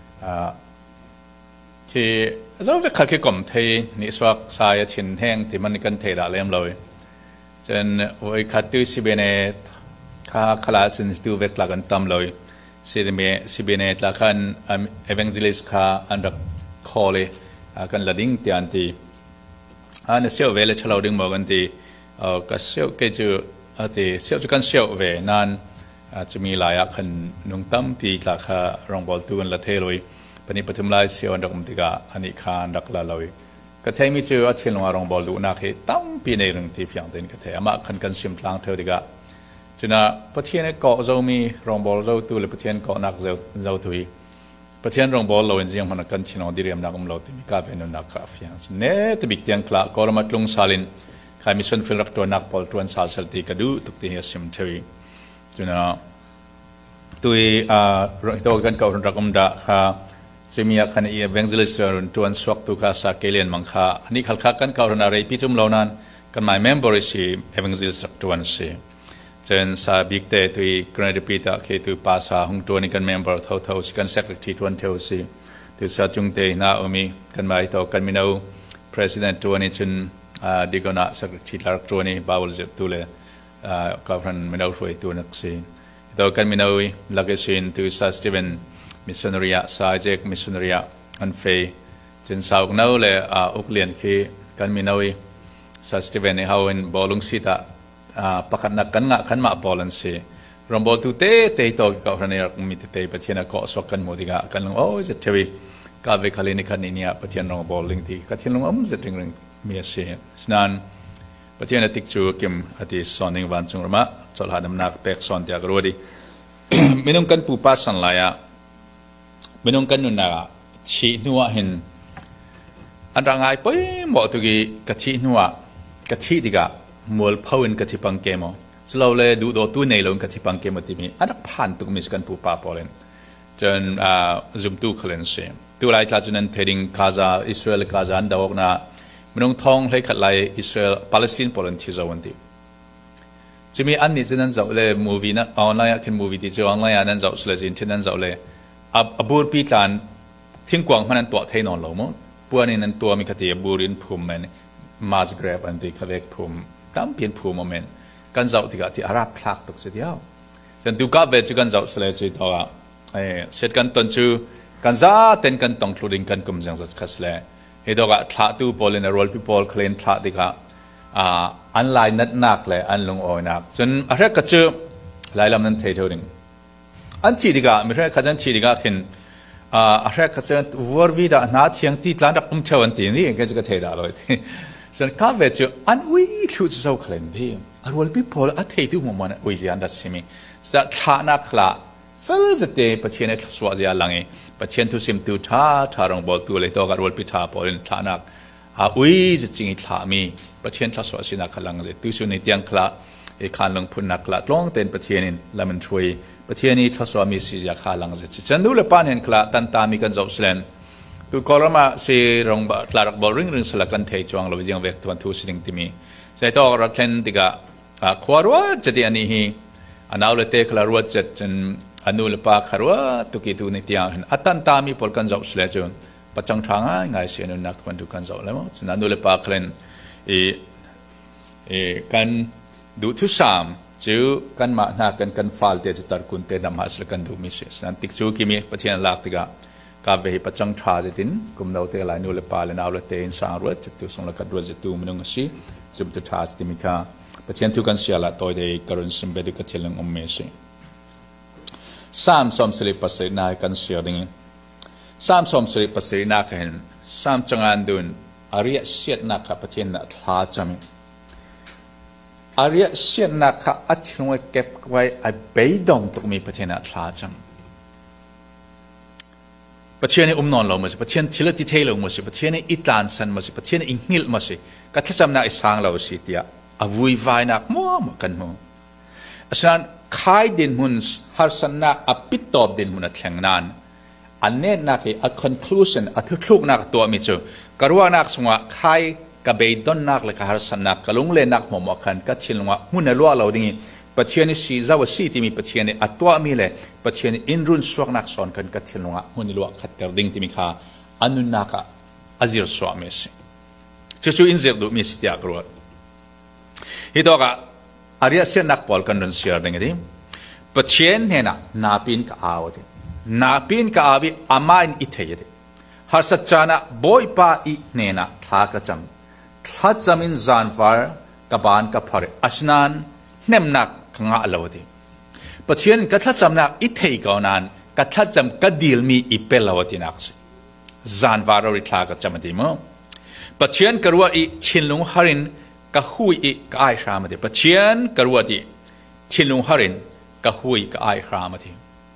ที่เราเวกขันที่กลมเทนิสวักสายถิ่นแห้งที่มันกันเทด่าเลี้ยมลอยจนวัยขัดตัวสิเบเนตข้าขลาจนตัวเวกหลักกันตั้มลอยสิเบเนตหลักกันเอเวนเจลิสข้าอันดักคอเลยกันละดิ้งที่อันที่อันเสียวเวลชะลาดิ้งบอกกันที่ก็เสียวก็จะที่เสียวจะกันเสียวเวนั้นจะมีหลายอันนุ่งตั้มที่หลักข้ารองบอลตัวละเทลอยปนิปฐุมลายเสียวอันดักมุติกาอันนี้ข้าอันดักละลอยก็เทมิจูอัดเชลงารองบอลดูนักเหตุตั้มปีในเรื่องที่ฟิงเดินก็เทอามาคันกันซิมพลังเท่าดีกาจุน่าประเทศนี้ก็จะมีรองบอลเราตัวเลยประเทศก็นักเราตัวอีประเทศรองบอลเราเองยังมันกันชินอดีเรียมนักมุเราที่มีการเป็นนักคาฟิงเน่ที่บิ๊กเตียงคลาก็เรามาลงซาลินใครมีส่วนฟิลรักตัวนักบอลตัวนั้นซาลที่ก็ดูทุกที่ซิมเท่าอีจุน่าตัวกันเก่ารักมุดาค่ะจะมีอาคารอีเวนต์ลิสต์รุ่นตัวนั้นสวักตุกาสักเกลียนมังค่ะนี่ขลักกันเก่ารันอะไรพิจุมเหล่านั้นกันหมายเมมเบอร์สิเอเวนต์ลิสต์ตัวนั้นสิจนสาบิกเตตุยกรณีพิตาเคตุภาษาของตัวนี้กันเมมเบอร์เท่าสิกันเซกเรตรีตัวนั้นเท่าสิตุสาจุงเตน่าอมีกันหมายต่อกันมีนาประธานตัวนี้จนดีกว่าน่าเซกเรตรีหลักตัวนี้บาวลเจ็บตัวเลยกับพันมีนาช่วยตัวนักสิต่อกันมีนาลักษิณตุสาสตีเวนมิชชันนารีสายเจกมิชชันนารีอันเฟย์จนสาวนั้นเลยอุกเลียนคือกันมีนาสาสตีเวนในฮาวินบอลลุงสิตาประกันนักกันงะขันมาบอลันซีรวมบอลตุเตะตัวกับพระเนี่ยมีเตะประเทศนักก็สวกันหมดดีกว่ากันลงโอ้จะเทวีกาเวคาเลนิคันนี้ประเทศรองบอลลิงที่กันที่ลงจะถึงเรื่องมีเสียฉะนั้นประเทศนักติดจูกิมอดีตสอนในวันจุงรมาจลหาดำนักเป็กสอนจากรัวดีไม่ต้องกันปูปัสสันลายไม่ต้องกันนุนนาชีนัวเห็นอันร่างกายไปหมดทุกีกะทินัวกะทิดีกว่ามัวพาวินกะทิปังเกมสเราเลยดูตัวตัวในเรากะทิปังเกมที่มีอันนั้นผ่านตุกมิสกันปูปาพอเลนจนซุมตูเคลนเซียตัวไรท่าจนั้นเทดิงกาซาอิสราเอลกาซาอันดาวน์นะไม่ต้องท่องให้ขัดไล่อิสราเอลปาเลสไตน์พอเลนที่จะวันที่จะมีอันนี้จนั้นจะเลยมูวี่นะออนไลน์ขึ้นมูวี่ที่จะออนไลน์นั้นจะเลยจินที่นั้นจะเลยบูร์ปีตันทิ้งกวางมันนั้นตัวไทยนอนเรามั้งปัวนี้นั้นตัวมีคติบูรินภูมิมันมาสเกรบอันที่เขาเรียกภูมิตั้มเปลี่ยนภูมิมันกันจะที่ก็ที่อารับพลักตุกเสียเดียวฉันดูกับเวทกันจะเลยจีตัวเสร็จกันตอนชูกันจะเต้นกันต้องคลุดิงกันกุมจังจะคัสเลยเฮดอกะทลาตูพอลในโรลพิพอลเคลนทลาที่ก็อันไลน์นัดนักเลยอันลงอ่อยนักจนอะไรก็เจอหลายลำนั้นเท่านึงอันที่ดีกว่ามีเรื่องขัดที่ดีกว่าเห็นอะไรก็จะวอร์วีดาหน้าเทียงที่หลังจากผมเชื่อวันที่นี่ก็จะเท่ได้เลยฉันข้าเวทจะอันวิชุดจะเคลนที่อารมณ์พิพอลอันเท่ที่ผมมันวิจารณ์ดัชมีจะชนะคลาเฟลจะเตะประเทศนี้สวัสดิ์อะไรประเทศทุกสิ่งทุกท่ารองบอลตัวเลยตัวการวอลพิธาพอลชนะวิจะจริงที่ามีประเทศสวัสดิ์นักขลังเลยทุกส่วนในเตียงคลาเอกการลงพุนนักขลังลงเต็นประเทศนี้แล้วมันช่วยประเทศนี้ทศวรรษมีสิ่งที่ขาลังจะฉันดูเลยปานเห็นคลาตันตามีกันจบเสร็จตัวกอล์ฟมาสิรองคลารักบอลริงสลักกันเทจวงเรายังเวกตัวทุสิ่งที่มีใช่ตัวรักเล่นที่ก็ขวารัวจะที่อันนี้ฮีอันเอาเลยเตะคลารัวจะจนอนุลปาคารัวตุกิตุนิตยังเห็นอัตันตามีพอกันจบเสร็จจนประจังทางง่ายเสียนุนักคนทุกันจบแล้วมั้งอนุลปาคเล่นกันดูทุสามจูกันมาหน้ากันฟาลเตจตัดกุนเตนำหาสกันดูมิเชสนั่นติดจูกิมีประเทศลักติกากาเวหิประจังชาจตินกุมเราเตลายนูเลปาเลนเอาเลเตอินสางรัวจตุสงละกัดรัวจตุมนุงสีจุดชาจติมิกาประเทศทุกันเสียละตัวเดย์การุนสิมเบดุกเทลังอมเมสิสามสมสลิปัสรินากันเสียดิ่งสามสมสลิปัสรินาเห็นสามจังอันดุนอาริยเสียนักประเทศนักลาจามิอาริยเสียนักอัจฉริยเก็บไว้ไอเบย์ดองตุกมีประเทศนักลาจังประเทศนี้นอนเรามาสิประเทศที่ละที่เทเรามาสิประเทศนี้อิตานสันมาสิประเทศนี้อิงหิลมาสิกัทจำนักอิสางเราสิที่อาวุยไว้นักมั่วกันมั่วฉะนั้นขายดินมุนฮาร์สันนักอภิตอบดินมุนแข่งนานอันนี้นักอัน conclusion อันทุกลูกนักตัวมิจูกระว่านักสงฆ์ขายกับเบย์ดอนนักเลยกับฮาร์สันนักกลุงเลนักหมอกันกัดชิลงว่ามุนลัวเราดิ่งประเทศนี้สีเจ้าสีที่มีประเทศนี้อัตัวมีเลยประเทศนี้อินรุนสวกนักสอนกันกัดชิลงว่ามุนลัวขัดเตอร์ดิ่งที่มีค่าอันนุนนักอาจิรสวามิสิจู่ๆอินเซอร์ดูมีสิทธิ์กรัวฮิตว่าอาริยเสียนักบอลกันรันเสียร์ดิ่งที่ประเทศนี้นะนาปินกับอาวดินาปินกับอาวิอามาอินอิเทียดิฮาร์สัจจานะบอยป้าอีเนนะท้ากระจำอินจานฟาร์กับบานกับพาร์อัศนันเนมนักขงะลาวดิประเทศกัทจำนักอิเทียกานันกัทจำกัดดีลมีอิเปลาวดินักสิจานฟาร์เราท้ากระจำดิมั้งประเทศกรัวอีชินลุงฮารินกะหุยอีกไอชามดิประเทศกรัวดีชินลุงฮารินกะหุยกไอชามดิ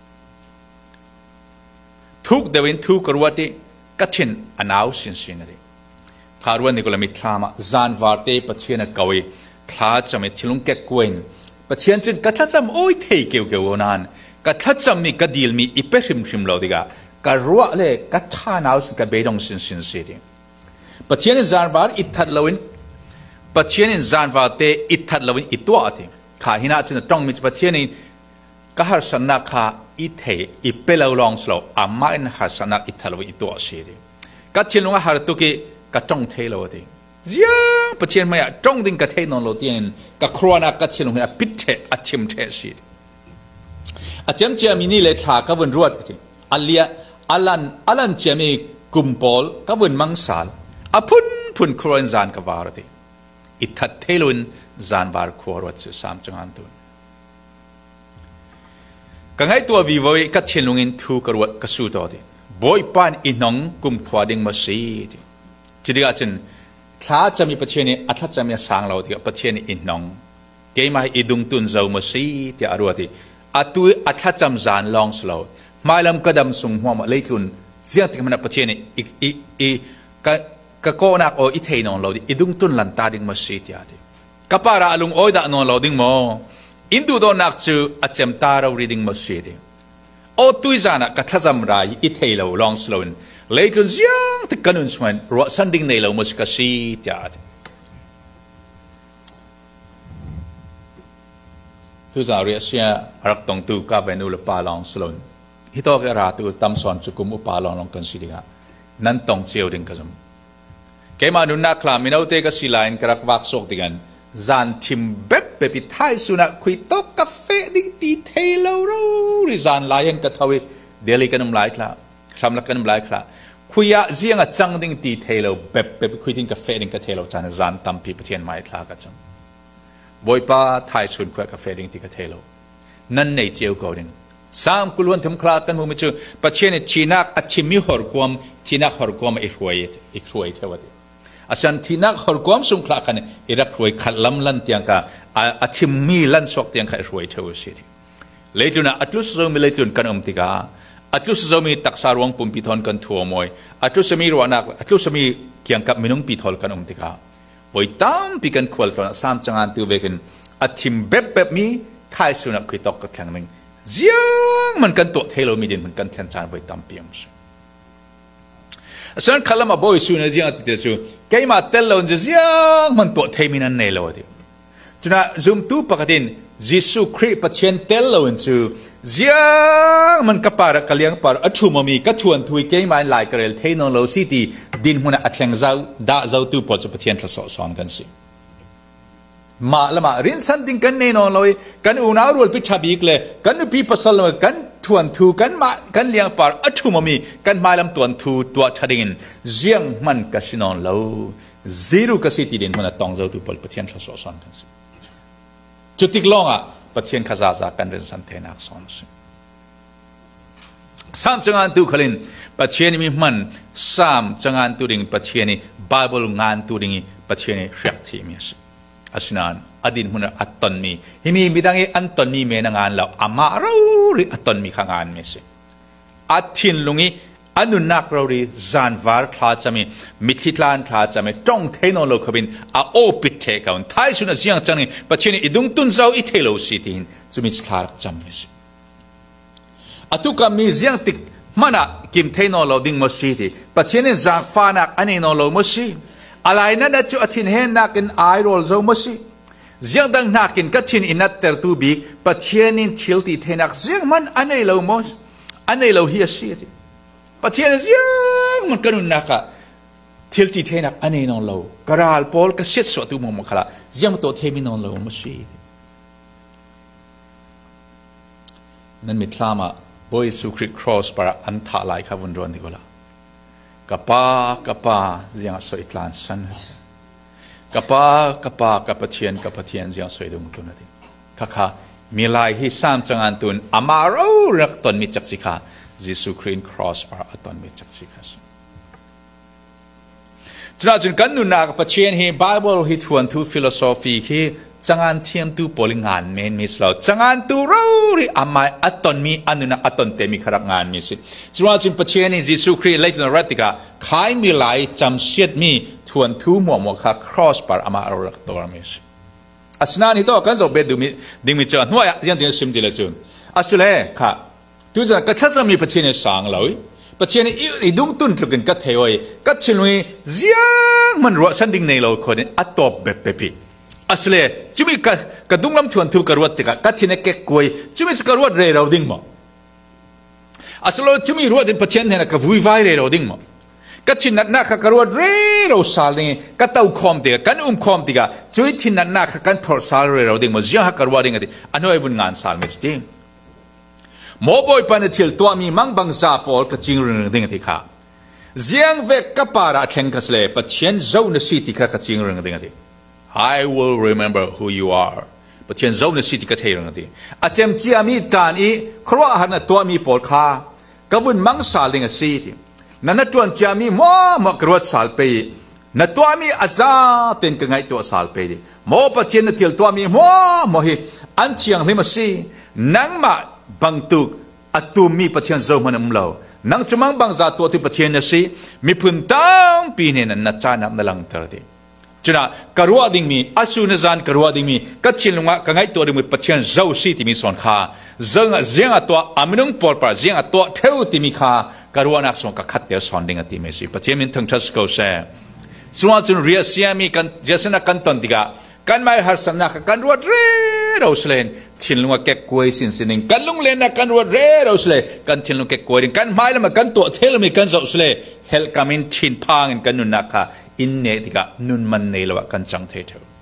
ทุกเดวินทุกกรัวดีกัชินอนาวสินสินดิคารวันนี้ก็เลยมีทามาจานวาร์เตประเทศนักกวีคลาจำมีชินลุงเก็กกวนประเทศจินกัทจำโอ้ยเทเกี่ยวกับนานกัทจำมีกัดดีลมีอิเปริมชิมเราดิกะกรัวเลยกัทานาวสินกับเบดงสินสินสิดิประเทศจานวาร์อิทัดลวินประเทศนี้จานวาเตอิทัดลวินอิตัวอาทิข้าหินาจินตรองมิประเทศนี้ก็หาสนักข้าอิเทอิเปลาลองสโลอามาอินหาสนักอิทัดลวินอิตัวสิริก็ชิลงหาตุกิก็จ้องเทลวดิเจ้าประเทศไม่จ้องดิ้งก็เทนอนโลดีนก็ครัวนักก็ชิลงปิดเทอชิมเทสิอาจารย์เจมินี่เลยท่าก็วันรัวดิอัลเลียอัลลันเจมีกุมปอลก็วันมังสาลอาพุนครัวจานก็วาร์ดิอิทัดเทลุนจานวาร์ขวรวัดสามจังหันตุนกังไงตัววิววิกัดเชลุงินทูกรวดกสูตอดิบอยปานอินงกุมขวาดิงมาสีดิจิตอาจารย์ถ้าจะมีประเทศนี้อัตจะมีสังเราที่ประเทศนี้อินงเกี่ยมาอิดุงตุนเจ้ามาสีที่อารวติอัตจำจานลองสโลมาลำกระดำส่งหัวมาเลยตุนเสียงที่มันประเทศนี้ก็โกนักโออิเทนองเราดิอิดุงตุนลันตาดิ่งมาสีที่อาดิกับปาราลุงโอยดานองเราดิ่งโมอินดูโดนักจูอัจฉริตาเราดิ่งมาสีดิโอตุยจานะกัทจำรายอิเทเราลองสโลนเลยจนเสียงที่กันนุ่นสวนรัวสันดิ่งในเรามุสกสีที่อาดิทุจารีเสียรักตรงตูกับเวนุลปาลองสโลนฮิตโตเกราตูตั้มสอนจุกุมอุปาลองลองกันสิดิกะนั่นตรงเชียวดิ่งกันจำเกมานุนักลามินาอุเตกสิลาอินกรักวักสกดิกันจานทิมเบ็บเปปิท้ายสุนัขคุยตกกาแฟดิ่งตีเทลารูริจานลายันกะทวีเดลิกันมลายคลาทำลักกันมลายคลาคุยเสียงจังดิ่งตีเทลาเบ็บเปปิคุยดิ่งกาแฟดิ่งกะเทลาจานตั้มปีปะเทียนไม้คลากันจังบอยป้าท้ายสุนคุยกาแฟดิ่งตีกะเทลานั่นในเจียวกอดิ่งสามกุลวันทำคลากันมุมจูปะเทียนชีนักอัจฉริยะหอร์ความชีนักหอร์ความอีกรวยเทวดาอาจารย์ที่นักหอร์ความสุขคลากันอิรักรวยขัดลำลันเตียงกะอาทิมมีลันสวกเตียงกะรวยเทวสิริเลยจุนะอัตลุสโซมีเลยจุนกันติกาอัตลุสโซมีตักสารวงปุ่มปิทอนกันทัวมวยอัตลุสมีรวนักอัตลุสมีเกี่ยงกับมินุงปิทอลกันติกาไว้ตามปีกันควอลตอนสามจังอันตัวเวกันอาทิมเบบมีท้ายสุนัขคุยตอกกันแข่งหนึ่งเสียงมันกันตัวเทโลมีเดนมันกันแข่งจานไว้ตามเปียมส่วนขลังมาบ่อยสุนัขยังติดอยู่แกมาเตลลอนจะเสียงมันตัวเทมินันเนลวดิจุนะซุมตูปกตินยิสุคริปเชียนเตลลอนจูเสียงมันกับปาระกเลียงปาระอัชุมามีกัชวนทุยแกมาหลายกระเรลเทนอนโลซิตี้ดินหัวอัดแข่งเจ้าด่าเจ้าตูปจะปเชียนทศสอนกันสิมาละมารินสันติงกันเนนอนเลยกันอุณารุลพิชาบีกเลยกันอุปีปัสสาวะกันทวนทูกันมากันเลี้ยงปาร์อัชุมามีกันมาลำทวนทูตัวชาดินเจียงมันกสินอนเราซีรุกสิติดินมันตองเจ้าตูปปเทียนทศสอนกันสิจุดที่ลองอ่ะปเทียนขจาจากันเรื่องสันเทนักสอนสิสามจังอันตุขลินปเทียนมีมันสามจังอันตุริงปเทียนไบเบิลงานตุริงปเทียนเรียกที่มีสิอาศัยอดีตหุ่นอัตตนมีที่มีบิดังอันตนมีเมนงานเราอามาเราหรืออัตตนมีข้างานมีสิอัดทินลุงอัอันนุนักเราดีจานวาร์คลาจะมีมิทิลานคลาจะมีจ้องเทนโลกบินอาโอปิดเทกันท้ายสุดเสียงจังนี่ปัจจุบันอิดุงตุนเจ้าอิเทโลสิทินจะมีคลาจำไม่สิอตุกามีเสียงติกมันอะกิมเทนโลดิ้งมสิทิปัจจุบันจางฟ้านักอันนี้นโลมสิอะไรนั้นจะอธินเฮนักอินไอโรลเจ้ามสิเสียงดังนักอินกัชินอินัตเตอร์ตูบิกปัจจุบันทิลติเทนักเสียงมันอันนี้โลมสอันนี้โลเฮียสิทิปัจจุบันเสียงมันกันนักทิลติเทนักอันนี้นโลกราลพอลก็เสียสวดตุมมขละเสียงตัวเทมินโลมสินั่นมิตรมาบอยสุคริครอสปาระอันท่าไลค์วันรอนที่ก็ละกับป้าเสียงสวยตลานสันกับป้าเทียนเสียงสวยดงตุนนั่นเองข้ามีลายที่สามจังอันตุนอามารูรักตนมิจักสิกายิสุครินครอสปาระตนมิจักสิกาจุดนั้นกันนุนักปัจเจียนที่ไบเบิลที่ทวนทูฟิโลโซฟีที่จังอันเทียมตูโพลิงานเมนมิสลาวจังอันตูรูริอามาอัตตนมีอันนุนักอัตตนเตมีขรักงานมิสิจุดนั้นปัจเจียนที่ยิสุครินเล็กนรัติกาขายมีลายจำเสียดมีทวนทูมัวค่ะครอสปาระอามารูรักตัวมิสิอาสนานี่ตัวกันจะเบ็ดดูมีดิ่งมิจฉาหน่วยยังเดียวซิมดีเลยจุนอาสุเล่ค่ะทุกอย่างก็ถ้าจะมีปัจเจียนสังเลยปัจเจียนอีดุงตุนทุกันก็เทวะก็ชิลุยเสียงมันรัวสันดิ่งในเราคนนี้อัตโตเบ็ดเป๊ะอาศัยจุมีกระดุงน้ำทวนทุกกระวัดติกะกัดชินเก็กกวยจุมีสกระวัดเรเราดิ่งมั้งอาศัยจุมีรัวดิ่งปัจเจนเนี่ยกับวุ่นวายเรเราดิ่งมั้งกัดชินนัดนักกระวัดเรเราสาลนี่กัดเต้าคอมติกะกันคอมติกะจุยชินนัดนักกันพอสาลเรเราดิ่งมั้งยังหักกระวัดดิ่งกันดิอันนั้นเป็นงานสาลไม่จริงโมบอยปันเชิลตัวมีมังบังซาปอลกจิงเรื่องดิ่งกันดิค่ะยังเวกกับปาราเชงกัสเลปัจเจนเจ้าหน้าที่ที่กระจิงเรื่องดิ่งกันดิ I will remember who you are ปัจเจียนเจ้าหน้าที่ที่กระเทยงที่อาจารย์เจียมีจานอีครัวหันตัวมีปอดขากับวุ่นมังสาลิงสีที่นั่นตัวเจียมีมัวกรัวสาลไปนั่นตัวมีอาซาเต็นกังไงตัวสาลไปดิมัวปัจเจียนนั่นเที่ยวตัวมีมัวฮิอันเชียงลิมสีนั่งมาบังตุกอัตุมีปัจเจียนเจ้ามันมุ่งเล่านั่งจุมังบังซาตัวที่ปัจเจียนนั่นสิมีพื้นตั้งปีนี้นั่นนัดจานับนั่งลังเตอร์ดิจุน่ะกรัวดิ่งมีอาสุนจานกรัวดิ่งมีกัดชินลงมากังไงตัวดิ่งมีปัจเจียนเจ้าสีที่มีส่วนข้าเจียงตัวอามินุงปอลปาเจียงตัวเทวที่มีข้ากรัวนักส่งกับขัดเดียวส่วนดิ่งที่มีสิปัจเจียนมีทั้งทัศน์เขาเซ่ส่วนจุนเรียเสียมีกันเจสนักกันตันติกากันไม่หัดสนักกันรัวเร่เราสเลนชินลงมาแก่กวยสินสินิงกันลุงเลนนักกันรัวเร่เราสเลกันชินลงแก่กวยกันไม่ละมากันตัวเทลมีกันเจ้าสเลเฮลกามินชินพังกันนุนักค่ะอินเนติกานุนมันเนลวะกันจังเทเทว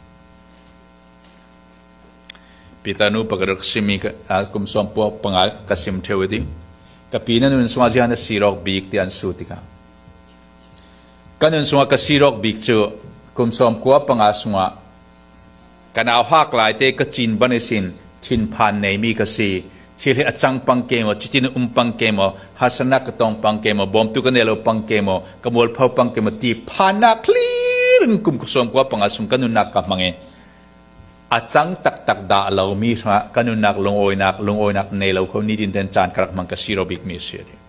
ปิตานุปกรกสิมีกุมสมปวปังอากัสิมเทวดิกับปีนั้นนุนสวาจิฮันสีรอกบีกที่อันสุติกากันนุนสวากสีรอกบีกเจอกุมสมกัวปังอาสวากันเอาหักลายเตกจินบันสินชินพันในมีกสีที่เหลือจังปังเกมจิตินปังเกมฮัสนักตองปังเกมบอมตุกันเนลปังเกมกมลเผาปังเกมตีพานักลีรึงกุมกุศลกว่าปังอาสุงกันนุนักกับมังเออาจังตักด่าเรามีสระกันนุนักลงโอยนักเนลเขานิดินเดนจานกระมังกสีโรบิกมีเสียดิ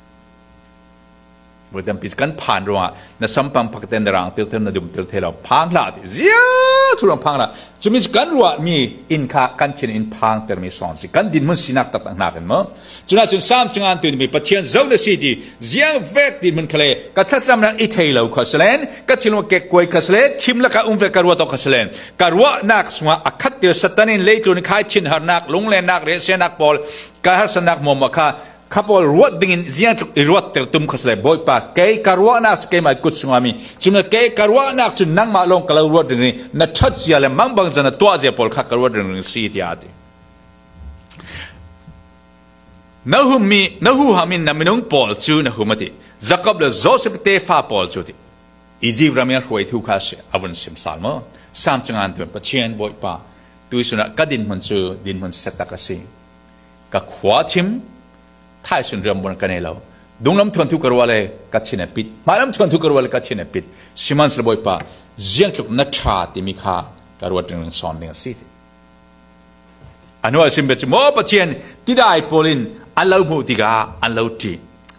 วันนั้นพิจกันผ่านรัวนั่นสัมปังพักเต็นรังเติร์เทนดุมเติร์เทลพังลาดิเสียทุรังพังละจุมิสกันรัวมีอินคากันเชนอินพังเตอร์มิสอนสิกันดินมันสินักตักนักกันมั้งจุน่าจุนสามจังอันตุนมีปัจเจียนเจ้าเนสีดีเสียงเวกดินมันเคลกัดทัศน์นั้นอิเทลเอาขัสเลนกัดชิลวเกกวยขัสเลนทิมละกับกรัวตอกขัสเลนกรัวนักสวะอัคัดเดียวสตันินเล็กลุนขายชินหานักลงเลนนักเรเซียนักบอลกาฮัสนักมอมค่ะข้าพอรวดดิ่งเสียงรวดเตลตุมขัสเลบอยปาเกย์การวานักเกย์มากุศลามีจุนเกย์การวานักจุนนั่งมาลงกลางรวดดิ่งนัดชัดเจนเลยมังบังจันตัวเสียพอลข้าการวาดิ่งสีที่อาทินาหูฮามินนามินุงพอลจูนาหูมาติจักรบเลโจเซปเตฟ้าพอลจูติอีจิปต์รามีรวยทุกข้าเสียอวันสิมซาลมสามจังอันตัวปัจเจียนบอยปาตุยสุนัขกัดดินมันจูดินมันเสตตะกัสีกับขวาทิมท้ายสุดเรื่องบนกันเราดุงน้ำทวนทุกกระวาเลยกัดชินปิดมาน้ำทวนทุกกระวาเลยกัดชินปิดสิมันสบายป่ะเจียงจุกนัดชาติมีค่ากระวาดึงสอนเรื่องสิทธิ์อันว่าสิมเบจโมปัจเจียนที่ได้โพลินอันเล่ามูติกาอันเล่าที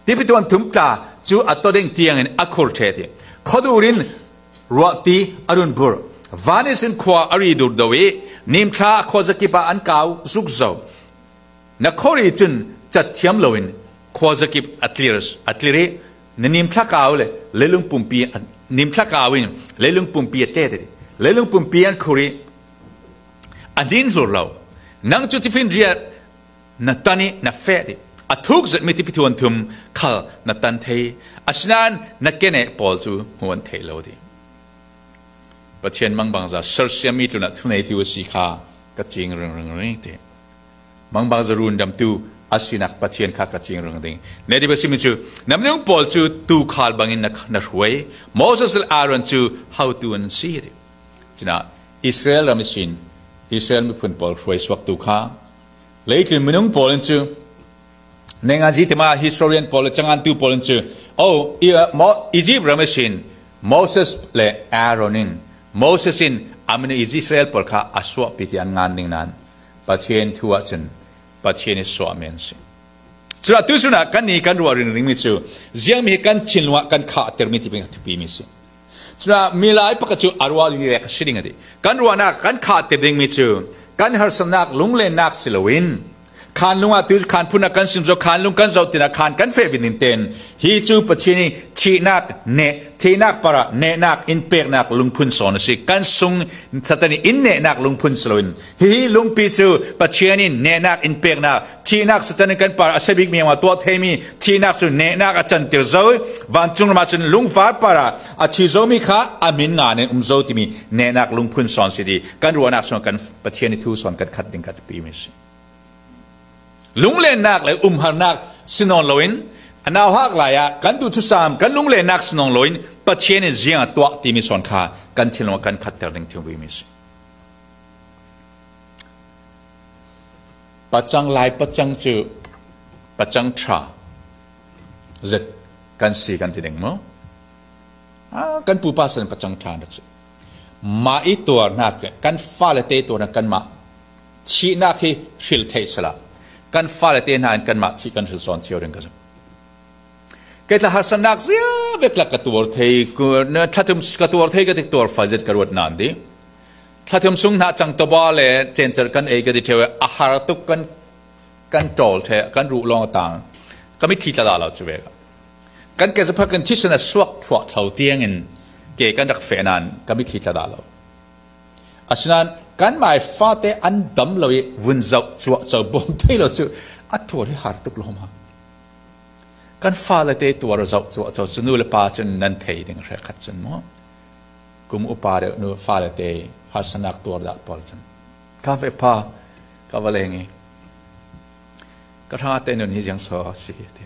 ที่พิจารณาถึงตาจูอัตโตเด้งเตียงเงินอักขรเทติขดูรินรัวตีอรุณบุรวานิสินขวาอริดูดเวนิมทราขวาจะกิบอันเก่าสุกเจ้านักขริจุนจัดเทียมลวินขวาจะกิบอัตลิรีนิมทราเก่าเลยเลลุงปุ่มปีนิมทราเก่าวินเลลุงปุ่มปีเตติเลลุงปุ่มปีอันขริอันดินหลุดเรานังจุดที่ฟินเรียนัตตานีนักเฟติอัทุกจัดมิติพิทวนทุมขัลนัตตันเทอัชนานนักเกเนปอลจูหัวเทโลดีประเทศมังบางจะเสิร์ชมีตัวนัทุนในตัวสีขากระจิงเรื่องเตมังบางจะรุนดำตัวอาศินักประเทศข้ากระจิงเรื่องดิ่งในที่ประสิมิจูน้ำนุ่งปอลจูตูขลบังอินนักหวยโมเสสและอารันจู how to see it จีน่าอิสราเอลมิสินอิสราเอลมีพุ่นปอลหวยสวักตูข้าเลยถึงมนุษย์ปอลจูในงานที่มา historian ปอลจังอันตูปอลจูโอ้อียิปต์รามิสินโมเสสและอาโรนินโมเสสินอามินอิสราเอลปอลข้าอาสวะปิติอันงานดิ่งนั้นประเทศทัวร์จันประเทศนี้สวามินสิสุดท้ายทุกส่วนกันนี้กันรัวเรื่องมิจูเสียงมีกันชินวักันข้าเทอร์มิติเป็นทุบีมิสิสุดท้ายมีหลายประการอารวาลีเรียกสิ่งนี้กันรัวนักกันข้าเทอร์มิจูกันหาสนักลุงเล่นนักสิลวินขานลุงอาตุขานพูนักกันสิมโซขานลุงกันเจ้าตินักขานกันเฟวินินเตนฮีจูปัจจินีทีนักเนทีนักปาระเนนักอินเปกนักลุงพุนสอนสิกันซุงสัตนีอินเนนักลุงพุนสลวินฮีลุงปีจูปัจจินีเนนักอินเปกนักทีนักสัตนีกันปาระเซบิกเมียมาตัวเทมีทีนักจูเนนักอาจารย์เตอร์โซวันจุงมาจุนลุงฟาร์ปาระอาทิโซมิข้าอามินงานเนโซติมีเนนักลุงพุนสอนสิดีกันรัวนักสอนกันปัจจินีทูสอนกันขัดดิ่งขัดปีมิสิลุงเล่นนักเลยหานักสนองลอยน์อันเอาหักหลายกันดูทุสามกันลุงเล่นนักสนองลอยน์ปัจเจกเจียงตัวที่มีส่วนขากันที่เรากันขัดเตลิงที่วิมิสปัจจังลายปัจจังจูปัจจังทราเจ็ดกันสี่กันที่หนึ่งมั้งกันผู้ภาษาปัจจังทราดักสิมาอีตัวนักกันฟ้าเลเตตัวนักกันมาชีนักที่ชิลเทสละกันฟ้าเลเตนานกันมาชีกันสุดสอนเชียวเรื่องกันเกิดละหัสนักเสียเวกละกัตัวเทยกูเนื้อถ้าทุ่มกัตัวเทยก็ติดตัวฟาจิตกระวดนานดีถ้าทุ่มสุ่งหน้าจังตัวบอลเลยเจนเจอกันเองก็ติดเทวอาหารตุกกันโจลเทกันรูลองต่างก็ไม่ทีตลาดเราจะเวกันเกิดสภาพกันที่สนับสนุนถอดเท้าเตียงเงินเกี่ยกันดักเฟนันก็ไม่ทีตลาดเราอาฉะนั้นกันหมายฟ้าเตอันดำเลยวุ่นจับจั่วจับบงเทเราจะอัดตัวที่หาตุกลงมากันฟ้าเลยเตตัวเราจับจั่วจับสนุเลปาจนนันเทยดึงเรื่องขัดจนมั้งกุมอุปาเดนูฟ้าเลยเตหาสนักตัวดับปอลจนกาเฟปากาเวลงี้ก็ทั้งเตนุนี้ยังสอสีเต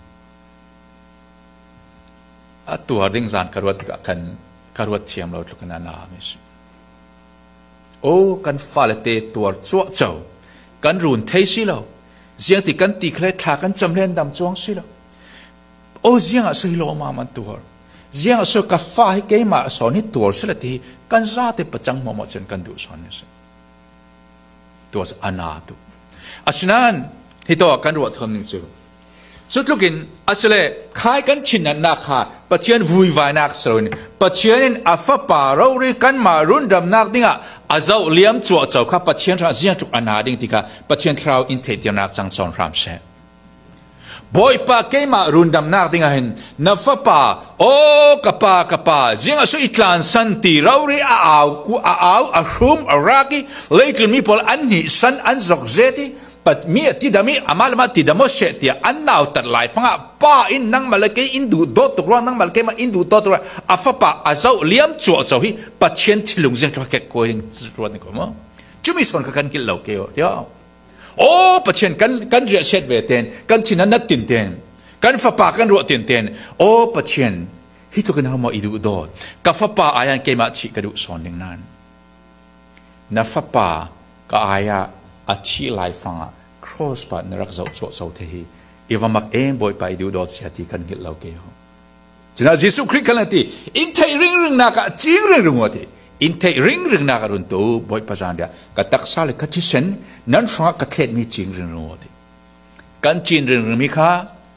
อัดตัวดิ่งจานกระวดกันกระวดเทียมเราทุกนานามิสโอ้กันฟ้าเลเตตัวจั่วเจ้ากันรุนเทสิเราเสียงที่กันตีเคล็ดขากันจำเล่นดำจวงสิเราโอ้เสียงอะสุยโลมามันตัวเสียงอะสุกับฟ้าให้เกมาสอนนี่ตัวสิละทีกันซาเตปจังมอมจนกันดูสอนนี่สิตัวอนาตุอาฉะนั้นที่ตัวกันรัวทำหนึ่งสิสุดลูกินอาศัยขายกันชินนันนักขาปัจเจียนวุ่นวายนักสรุนปัจเจียนอัฟป่าเราเรียกันมารุนดำนักดิ้งอ่ะอาเจ้าเลี้ยมจั่วเจ้าข้าปัจเจียนราเซียนจุกอนาดิ้งที่ข้าปัจเจียนคราวอินเทตินักจังสอนรามเชบอยปาเกมารุนดำนักดิ้งอ่ะเห็นนัฟป่าโอ้กปาเจียงสุอิตลานสันติเราเรียกูอาชุมอารักิเลยถึงมีพลอันนี้สันอันจกเจติปัดมีที่ดามีอามาลมาที่ดามเสตีอันน่าวตัดลายฟังป้าอินนังมาเลกอินดูโดตุกรนังมาเลกมาอินดูโดตุกรอาฟ้าป้าอาเจ้าเลี้ยมจั่วเจ้าฮีปัจเจียนที่ลุงเจ้าก็แค่คุยกันรวดนี่ก็มั้งจุมีส่วนกันกินเหล้าเกี่ยวเดียวโอ้ปัจเจียนกันเรียเช็ดเวทเทนกันชินันนัดตินเทนกันฟ้าป้ากันรวดตินเทนโอ้ปัจเจียนฮิตุกันหามาอิดูโดดกับฟ้าป้าอายันเกมาชีกระดูสอนอย่างนั้นนับฟ้าป้าก็อายาอาชีลายฟังcross ปะนรักเจ้าโจเจ้าเทียอีว่ามักเองบ่อยไปดูดอดเสียที่กันกินเหล้าเกี่ยวฉะนั้นยิสุคริสต์กันเลยที่อินเทอร์ริงนักจริงเรื่องวัดที่อินเทอร์ริงนักรุ่นโตบ่อยภาษาเดียกัตักษาเลยกัดที่เซนนั้นฟังกัดเทศมีจริงเรื่องวัดที่กันจริงเรื่องมีค่า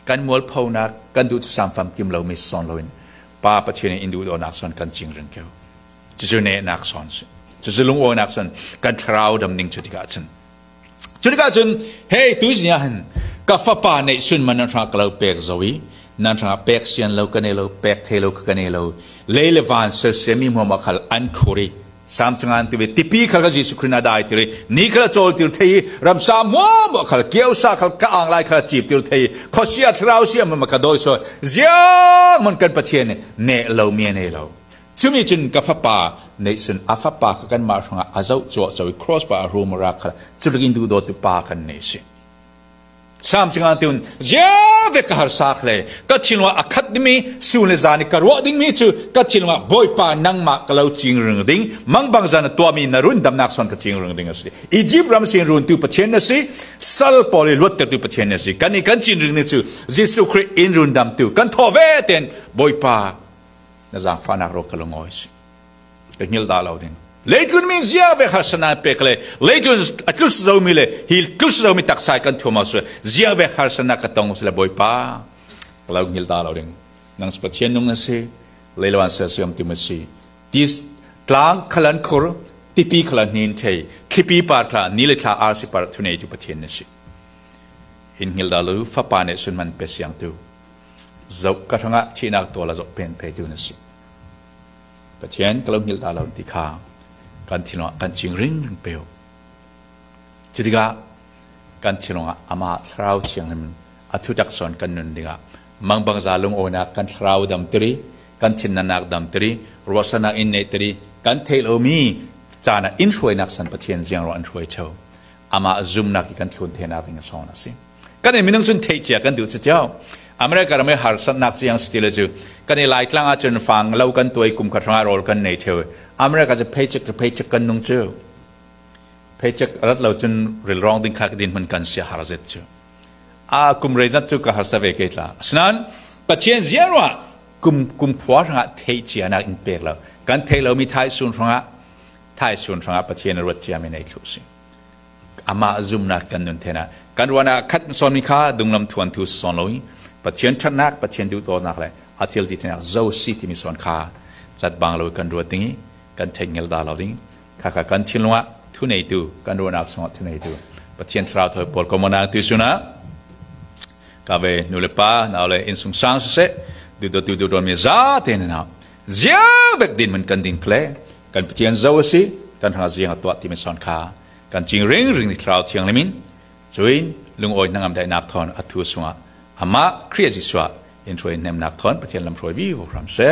กันมัวพาวนักกันดูสามฟังกิมเราไม่สอนเราป้าประเทศอินดูโดนักสอนกันจริงเรื่องเกี่ยวจะเนนักสอนจะลุงโอนักสอนกันทราวดำนิ่งจุดกันจุดกันเฮ้ยตุยเนี่ยกับฟ้าป่าในส่วนมันนั่งทางเราเปกจวีนั่งทางเปกเสียนเรากันเราเปกเทเรากันเราเลเลวันเซมิมัวมาขลอันคุรีสามจังหวัดที่เป็นทิพีขลจีสุขนาได้ที่นี่ขลโจลที่ที่รำสามมัวมาขลเกี่ยวซาขลกางไลขลจีบที่ที่ข้อเสียทราวเสียมันมาขโดยส่วนเสียมันกันประเทศเนี่ยเราเมียเนี่ยเราจุมีจุนกับฟ้าป่าในส่วนฟ้าป่ากันมาทางอาเจ้าจวดจวิ cross ป่ารูมรักขลจุดกินดูโดดป่ากันเนี่ยสิสามจังหวัดที่มันเจ้าเวกหาสักเลยก็ชิลว่าอัคดีมีสูนเลจานิกรัวดิ้งมีจูก็ชิลว่าบอยป่านังมากเราจริงเรื่องดิ้งมังบางจานตัวมีนรุนดำนักสอนก็จริงเรื่องดิ้งสิอียิปต์รำเสียงรุนตัวประเทศนั่นสิซัลปอลิลวดตัวประเทศนั่นสิกันนี่กันจริงเรื่องนี้จูยิสุคริสต์อินรุนดำตัวกันทอเวเต็นบอยป่านั่นจะฟังนักรบกันลงอ้อยสิเป็นยิลดาเราดิ้งเลยทุนมีเสียเวหาสนาเปกเลยเลยทุนอัตลุสเจ้ามีเลยฮิลตุสเจ้ามีตักสายกันทั่วมาสุดเสียเวหาสนาก็ต้องสุดเลยบ่อยป้าเราหิลตาเราเองนั่งสปะเชียนนุ่งนั่นสิเลยละวันเสียมติมันสิดิสกลางขลันคอร์ทิปีขลันนินเทยทิปีปาร์คลานี่เลยท่าอาร์สิปาร์ทุนเอจุปะเชียนนั่นสิหิลตาลูฟ้าปานเนสุนมันเป็นเสียงตัวจบกระทั่งที่นักตัวเราจบเป็นไปดูนั่นสิปะเชียนก็เราหิลตาเราติข้ากันที่น้องกันจริงริงเปลวจุดก็กันที่น้องอามาทราวเชียงนั้นอัตุจักสอนกันนั่นดีก็มังบางจาลงโอนักกันทราวดำตรีกันชินนักดำตรีรัวสนาอินเนตรีกันเทลมีจานะอินช่วยนักสันปะเทียนเสียงรันช่วยเช่าอามาซุมนักกันชวนเทนักดิ่งสอนนะสิกันในมินงซุนเทเจียกันดูเจ้าอเมริกาเราไม่หาสันนักเสียงสติลจูกันในหลายครั้งอาจารย์ฟังเล่ากันตัวกลุ่มขัดแย้งรอกันในเทวอเมริกาจะเพย์เช็คกันนุ่งเจ้าเพย์เช็ครัฐเราจนเรื่องร้องดิ้งขัดดินมันกันเสียหายเจ็ดเจ้ากลุ่มเรื่องนั้นจูก็หาสเวกเกตละฉะนั้นปัจจัยเสียว่ากลุ่มขวาทางเทเจียนักอินเปกเรากันเทเรามีท้ายส่วนทางปัจจัยนรกเจียไม่ในทุกสิ่งอามาซุมนักกันนั่นเทนะกันวันนักขัดสอนมิค้าดุงลำทวนทุสอนลอยปัจจัยชัดนักปัจจัยดูตัวนักเลยอาทิตย์ที่นักเจ้าสิที่มีส่วนข้าจัดบางเรากันรัวดิ้งกันเทงเงลดาเราดิ้งข้ากันชิลวะทุนไอตูกันรัวนักสอนทุนไอตูปัจจัยทราวถอยปอลก็มันนักตุสุนะกาเวนุเลป้านาเลยอินสุงสังเสะดูตัวมีจ้าเทนนะเจ้าเบกดินมันกันดินเคลกันปัจจัยเจ้าสิกันทางเสียงตัวที่มีส่วนข้ากันจริงเร่งที่ทราวเทียงเลมินจุยลุงโอยนั่งได้นักทอนอัตุสุงะอามาเครียดจิสวะอินทรวยเนมนักทอนประเทศลำพรอยวิวรำเส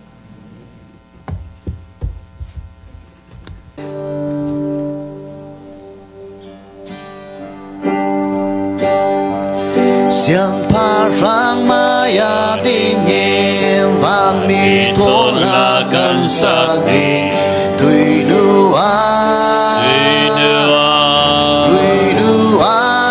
像爬上玛雅的年，万米托拉干萨的对路啊，对路啊，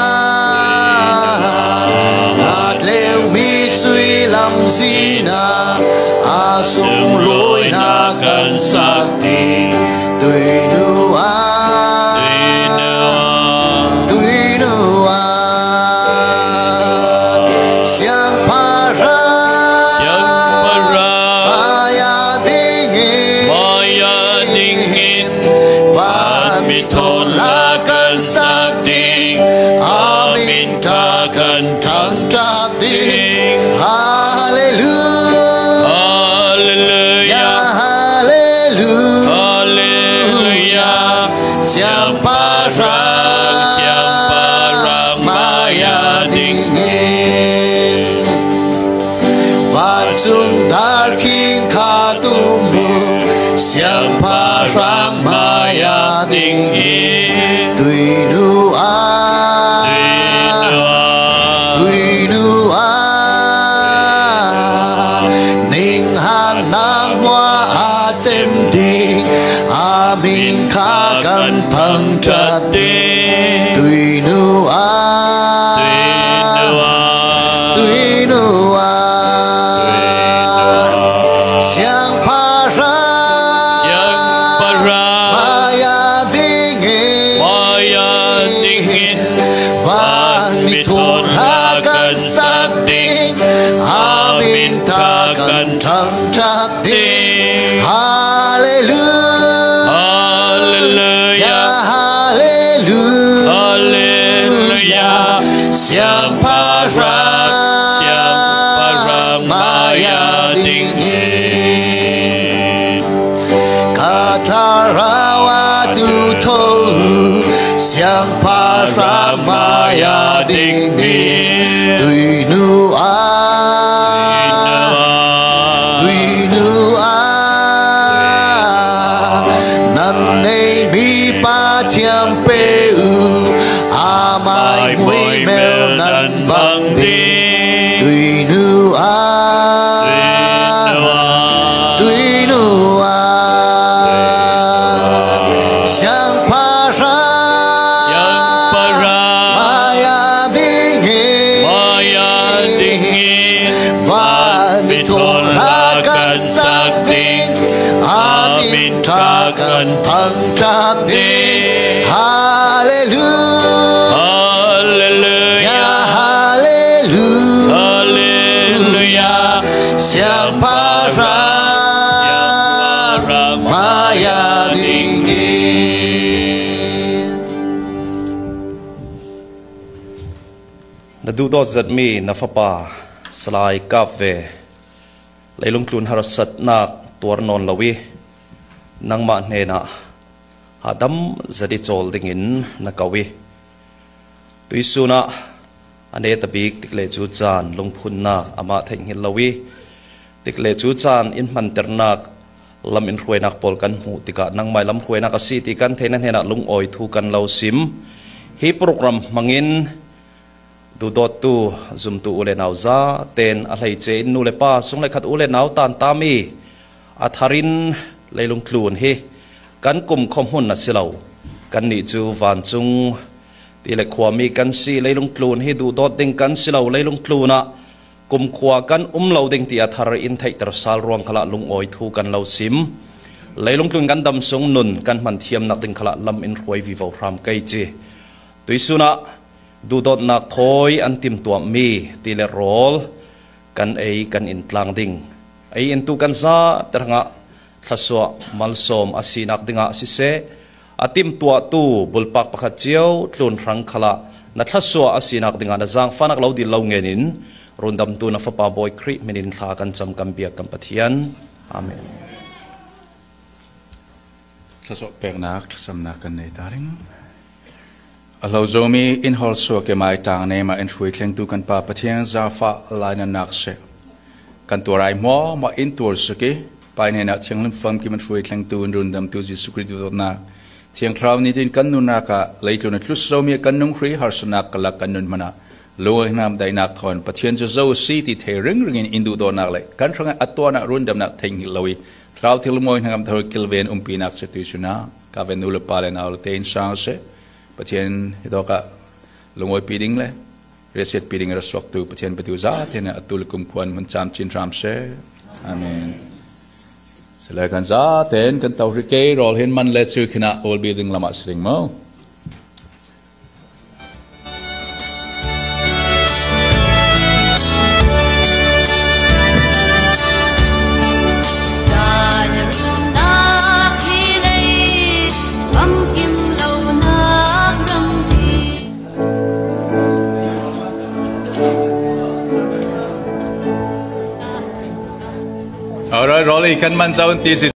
那了米水lâm西那，阿松来那干萨的对路啊。Chung dar king kha tum bu xiang pa rang maya ding yi tùy nu a ning hang nang hoa a xem đi a minh kha gan thăng trật đi tùy nu a Mithun Hagan Sakti sang trạc đi Hallelujah Hallelujah Hallelujah Siang parang maya dingin Kata rawa tu thâu Siang parang maya dingin Tùy nu Nan nay bi pa chiang pe Amai mui mel nan bang đi Tùy nu Siang parang maya dingin Van bitol lakan sakting Amin trakan pang trak đi Hallelujah Hallelujah Hallelujah Hallelujah Siang parang maya dingin Nadudot zat mi na fapa salai kap ve leilung klun harasat nak tuar non lawi nang ma hne na hadam zadi chol dingin na kawi tuisuna ane tabik tikle chu chan lungphun nak ama thengil lawi tikle chu chan in man ternak lam in khruainak pol kan hu tika nang mai lam khruainak asi ti kan thenan hena lung oi thu kan lo sim hi program mangin dudot tu zum tu ule nau za ten alai che nu le pa sung le khat ule nau tan tami atharin leilung klun hi kan kum khom hun na silau kan ni chu van chung ti le khwami kan si leilung klun hi dudot ding kan silau leilung kluna kum khwa kan lo ding ti athar in thai tar sal ruang khala lung oi thu kan lo sim leilung klun kan dam sung nun kan man thiam nak ding khala lam in khoi vi vo ram kai chi tuisuna dudot nak thoi an tim tua mi tile rol kan ei kan in tlang ding ei in tu kan za teranga thlaswa malsom asinak dinga sise atim tua tu bulpak pakhat chiao tlun rang khala na thlaswa asinak dinga na jang fanak lo di lo ngenin rundam tu na fapa boy kri menin thla kan cham kam bia kam pathian amen thlaswa peknak thsamna kan nei taring Alo zomi in hol so ke mai tang ne ma in hui kleng tu kan pa pathian za fa laina nak se kan turai mo ma in tur sake pai ne na thiang lim fam ki man hui kleng tu run dam tu ji sukri tu na thiang khrau ni tin kan nu na ka leitu na thlus zomi kan nung khri har sunak kala kan nun mana lo nam dai nak thon pathian zo si ti the ring ring in indu do nak le kan thanga atwa na run dam nak theng lowi khrau til moi ngam thor kilven umpi nak se tu suna ka ven nu le pale na le tein sang se pathian hidoka lungoi piding le reset piding raswak tu pathian petu za tena atul kum khuan mun cham chin ram se amen selakan za ten kan tau rike rol hin man le chu khina ol bi ding lama sring mo Alright, Rolly, kan man sa unti si